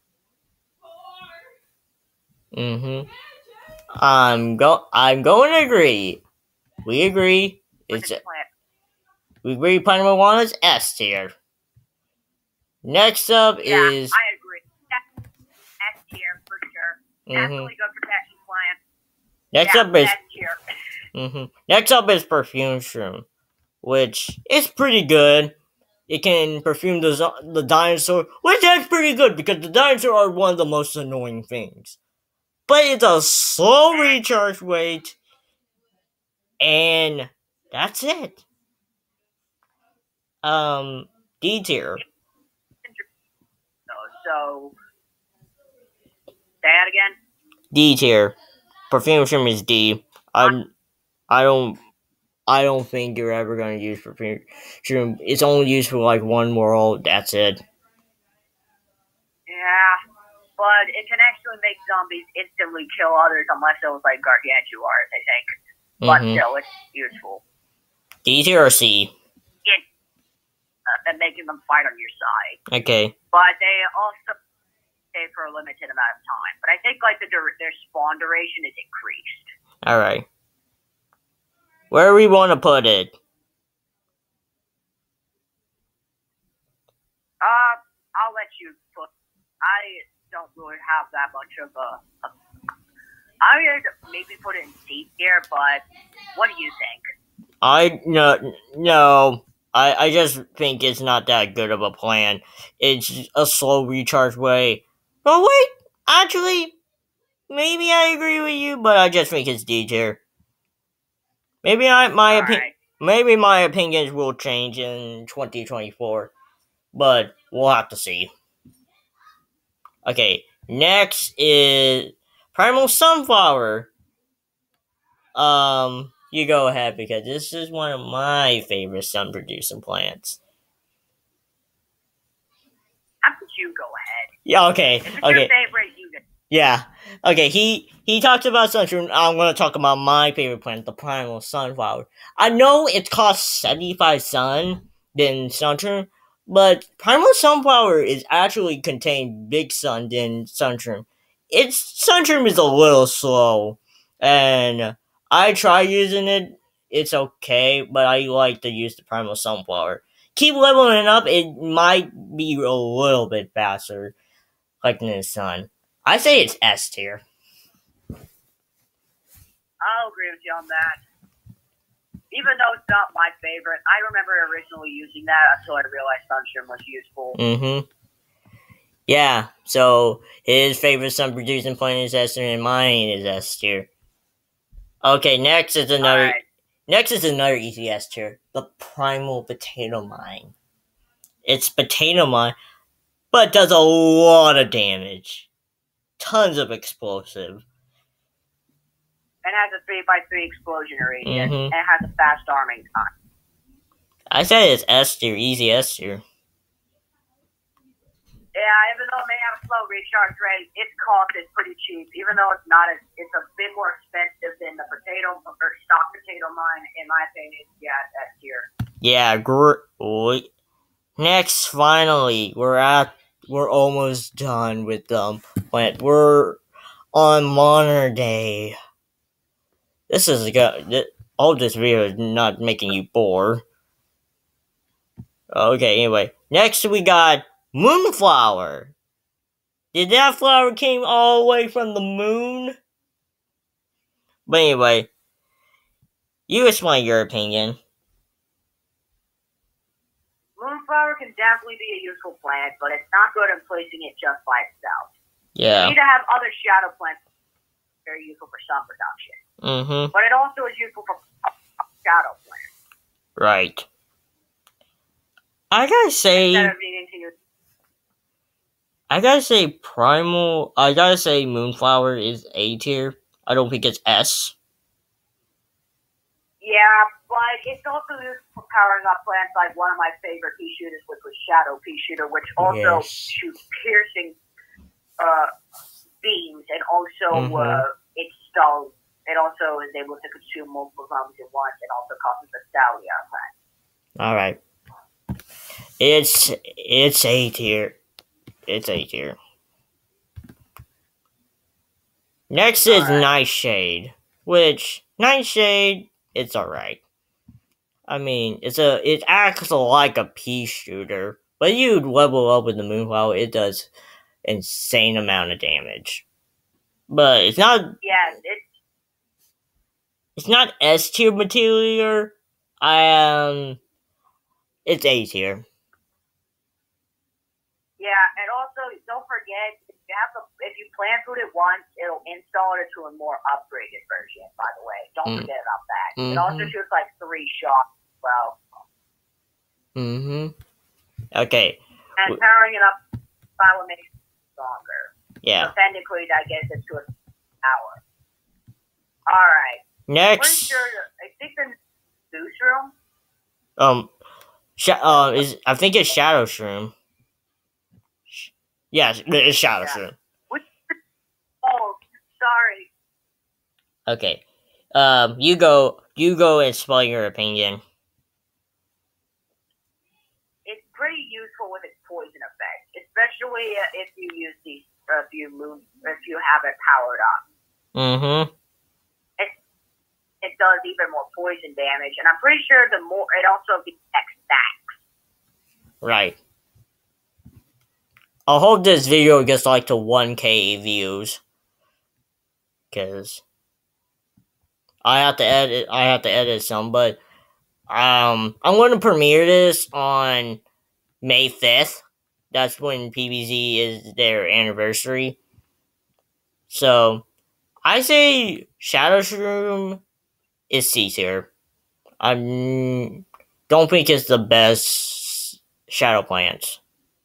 S1: Mm-hmm. I'm go. I'm going to agree. We agree.
S2: With
S1: It's
S2: its plant.
S1: we agree. Primal Walnut's S tier. Next up
S2: Yeah,
S1: is.
S2: I agree. That's S tier for sure.
S1: Mm-hmm.
S2: Definitely good protection plant.
S1: Next
S2: yeah,
S1: up is.
S2: S tier.
S1: Mm-hmm. Next up is Perfume Shroom, which is pretty good. It can perfume the zo- the dinosaur, which is pretty good because the dinosaur are one of the most annoying things. But it's a slow recharge rate, and that's it. Um, D tier.
S2: So, so say that again.
S1: D tier. Perfume Shroom is D. I I don't I don't think you're ever gonna use Perfume Shroom. It's only used for like one world. That's it.
S2: Yeah, but it can actually make zombies instantly kill others unless it was like Gargantuars, I think. But
S1: Mm-hmm.
S2: still, it's useful.
S1: D tier or C?
S2: It, uh, and making them fight on your side.
S1: Okay.
S2: But they also stay for a limited amount of time. But I think like the dur- their spawn duration is increased.
S1: All right. Where do we want to put it?
S2: Uh, I'll let you put. I don't really have that much of a. a I would maybe put it in C tier, but what do you think?
S1: I no no. I I just think it's not that good of a plan. It's a slow recharge way. Oh wait, actually, maybe I agree with you, but I just think it's D tier. Maybe I my opinion.
S2: Alright.
S1: Maybe my opinions will change in twenty twenty-four, but we'll have to see. Okay, next is Primal Sunflower. Um, you go ahead because this is one of my favorite sun-producing plants.
S2: How about you go ahead?
S1: Yeah, okay,
S2: If it's
S1: okay.
S2: your favorite, you get.
S1: Yeah. Okay, he he talks about Sunshine. I'm gonna talk about my favorite plant, the Primal Sunflower. I know it costs seventy-five sun than Sunshine, but Primal Sunflower is actually contain big sun than Sunshine. Its Sunshine is a little slow, and I try using it. It's okay, but I like to use the Primal Sunflower. keep leveling up, it might be a little bit faster, like in the sun. I say it's S tier.
S2: I'll agree with you on that. Even though it's not my favorite, I remember originally using that until I realized Sunstream was useful.
S1: Mm-hmm. Yeah, so his favorite sun producing plant is S tier, and mine is S tier. Okay, next is another.
S2: Right.
S1: Next is another easy S tier, the Primal Potato Mine. It's Potato Mine, but it does a lot of damage. Tons of explosive.
S2: And has a three by three explosion radius,
S1: mm-hmm.
S2: and it has a fast arming time.
S1: I said it's S tier, easy S tier.
S2: Yeah, even though it may have a slow recharge rate, its cost is pretty cheap. Even though it's not, as, it's a bit more expensive than the potato or stock potato mine, in my opinion. Yeah, it's S tier.
S1: Yeah, great. Next, finally, we're at, we're almost done with them. But we're on Monitor Day. This is good. All this video is not making you bored. Okay, anyway, next we got Moonflower. Did that flower came all the way from the moon? But anyway, you explain your opinion.
S2: Moonflower can definitely be a useful plant, but it's not good at placing it just by itself.
S1: Yeah.
S2: You need to have other shadow plants very useful for sun production.
S1: Mm-hmm.
S2: But it also is useful for shadow plants.
S1: Right. I gotta say,
S2: Instead of needing to use
S1: I gotta say Primal, I gotta say Moonflower is A tier. I don't think it's S.
S2: Yeah, but it's also used for powering up plants like one of my favorite pea shooters, which was Shadow Pea Shooter, which also
S1: Yes.
S2: shoots piercing uh, beams, and also
S1: Mhm.
S2: uh, it stalls. It also is able to consume multiple zombies at once, and also causes a Sally on plants.
S1: Alright. It's, it's A tier. It's A tier. Next is
S2: Alright.
S1: Nightshade, which, Nightshade, it's alright. I mean, it's a it acts like a pea shooter, but you level up with the Moonflower, it does insane amount of damage. But it's not
S2: Yes, it's
S1: it's not S tier material. Um, it's A tier.
S2: yeah, and also don't forget if you have the if you plant food it once, it'll install it to a more upgraded version. By the way, don't
S1: Mm.
S2: forget about that.
S1: Mhm.
S2: It also shoots like three shots. Well,
S1: Mm-hmm. Okay.
S2: and powering it up by what makes it stronger.
S1: Yeah.
S2: So technically, that gets it to a hour. All right. Pretty
S1: Next,
S2: sure. I think the boost room.
S1: um, sh- uh, is I think it's Shadow Shroom. Sh- Yeah, it's Shadow
S2: Yeah.
S1: Shroom.
S2: Which, oh, sorry.
S1: Okay. Um, you go. You go and explain your opinion.
S2: It's pretty useful with its poison effect, especially uh, if you use these. Uh, if you move, if you have it powered up,
S1: Mm-hmm.
S2: it it does even more poison damage, and I'm pretty sure the more it also detects stacks.
S1: Right. I hope this video gets like to one K views, cause I have to edit. I have to edit some, but um, I'm going to premiere this on May fifth. That's when P B Z is their anniversary. So I say Shadow Shroom is C tier. I don't think it's the best shadow plants.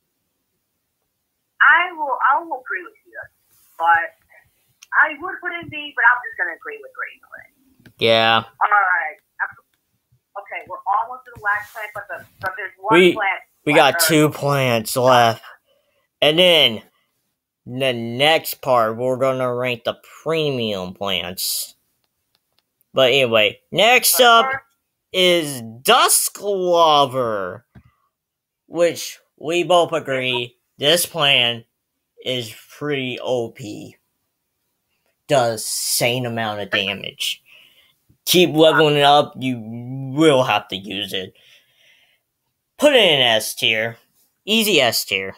S2: I will. I will agree with you, but I would put in B, but I'm just gonna agree with Greenwood.
S1: Yeah.
S2: All right. Okay, we're almost to the last plant, but the but there's one
S1: We-
S2: plant.
S1: We got two plants left. And then the next part, we're gonna rank the premium plants. But anyway, next up is Dusklover, which we both agree this plant is pretty O P. Does insane amount of damage. Keep leveling it up, you will have to use it. Put it in S tier. Easy S tier.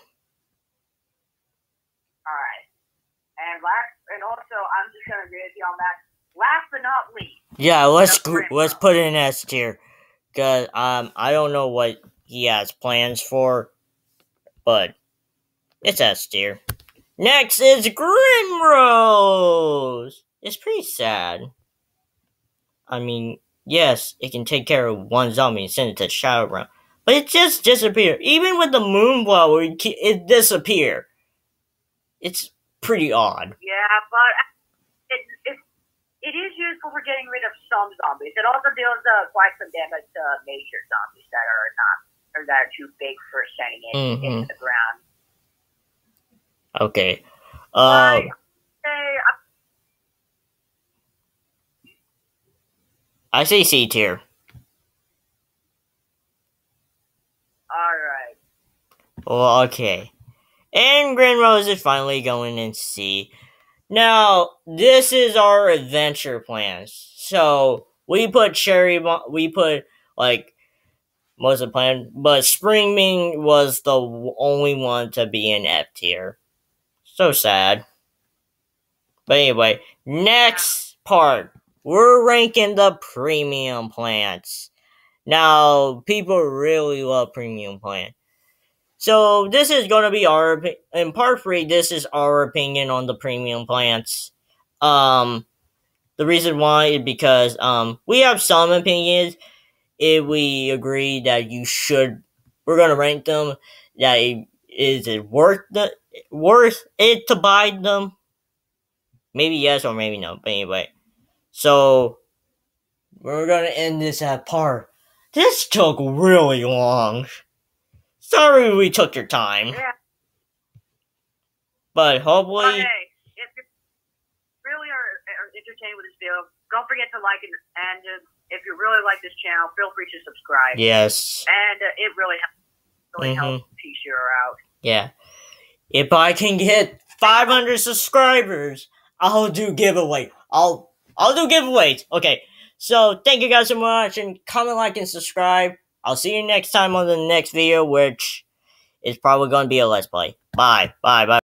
S2: Alright. And last, and also, I'm just gonna agree with you on that. Last but not least.
S1: Yeah, let's
S2: the
S1: let's
S2: Grimro.
S1: put it in S tier. Cause um I don't know what he has plans for, but it's S tier. Next is Grimrose. It's pretty sad. I mean, yes, it can take care of one zombie and send it to the Shadow Realm, but it just disappeared. Even with the Moonblower, it, it disappeared. It's pretty odd.
S2: Yeah, but it, it, it is useful for getting rid of some zombies. It also deals uh, quite some damage to major zombies that are not, or that are too big for sending it
S1: Mhm.
S2: into the ground.
S1: Okay.
S2: But,
S1: Um,
S2: say,
S1: I say C tier.
S2: alright.
S1: Well, okay. And Grimrose is finally going in C. Now, this is our adventure plans. So, we put Cherry Bomb, we put, like, most of the plan, but Springming was the only one to be in F tier. So sad. But anyway, next part. We're ranking the premium plants. Now, people really love premium plants. So, this is going to be our, in part three, this is our opinion on the premium plants. Um, the reason why is because, um, we have some opinions. If we agree that you should, we're going to rank them, that it, is it worth the, worth it to buy them? Maybe yes or maybe no, but anyway. So, we're going to end this at part. This took really long. Sorry we took your time.
S2: Yeah.
S1: But hopefully...
S2: But hey, if you really are, are entertained with this video, don't forget to like it, and uh, if you really like this channel, feel free to subscribe.
S1: Yes.
S2: And uh, it really helps, really
S1: mm-hmm.
S2: helps T-Share out.
S1: Yeah. If I can get five hundred subscribers, I'll do giveaway. I'll I'll do giveaways. Okay. So thank you guys so much, and comment, like, and subscribe. I'll see you next time on the next video, which is probably going to be a Let's Play. Bye. Bye. Bye.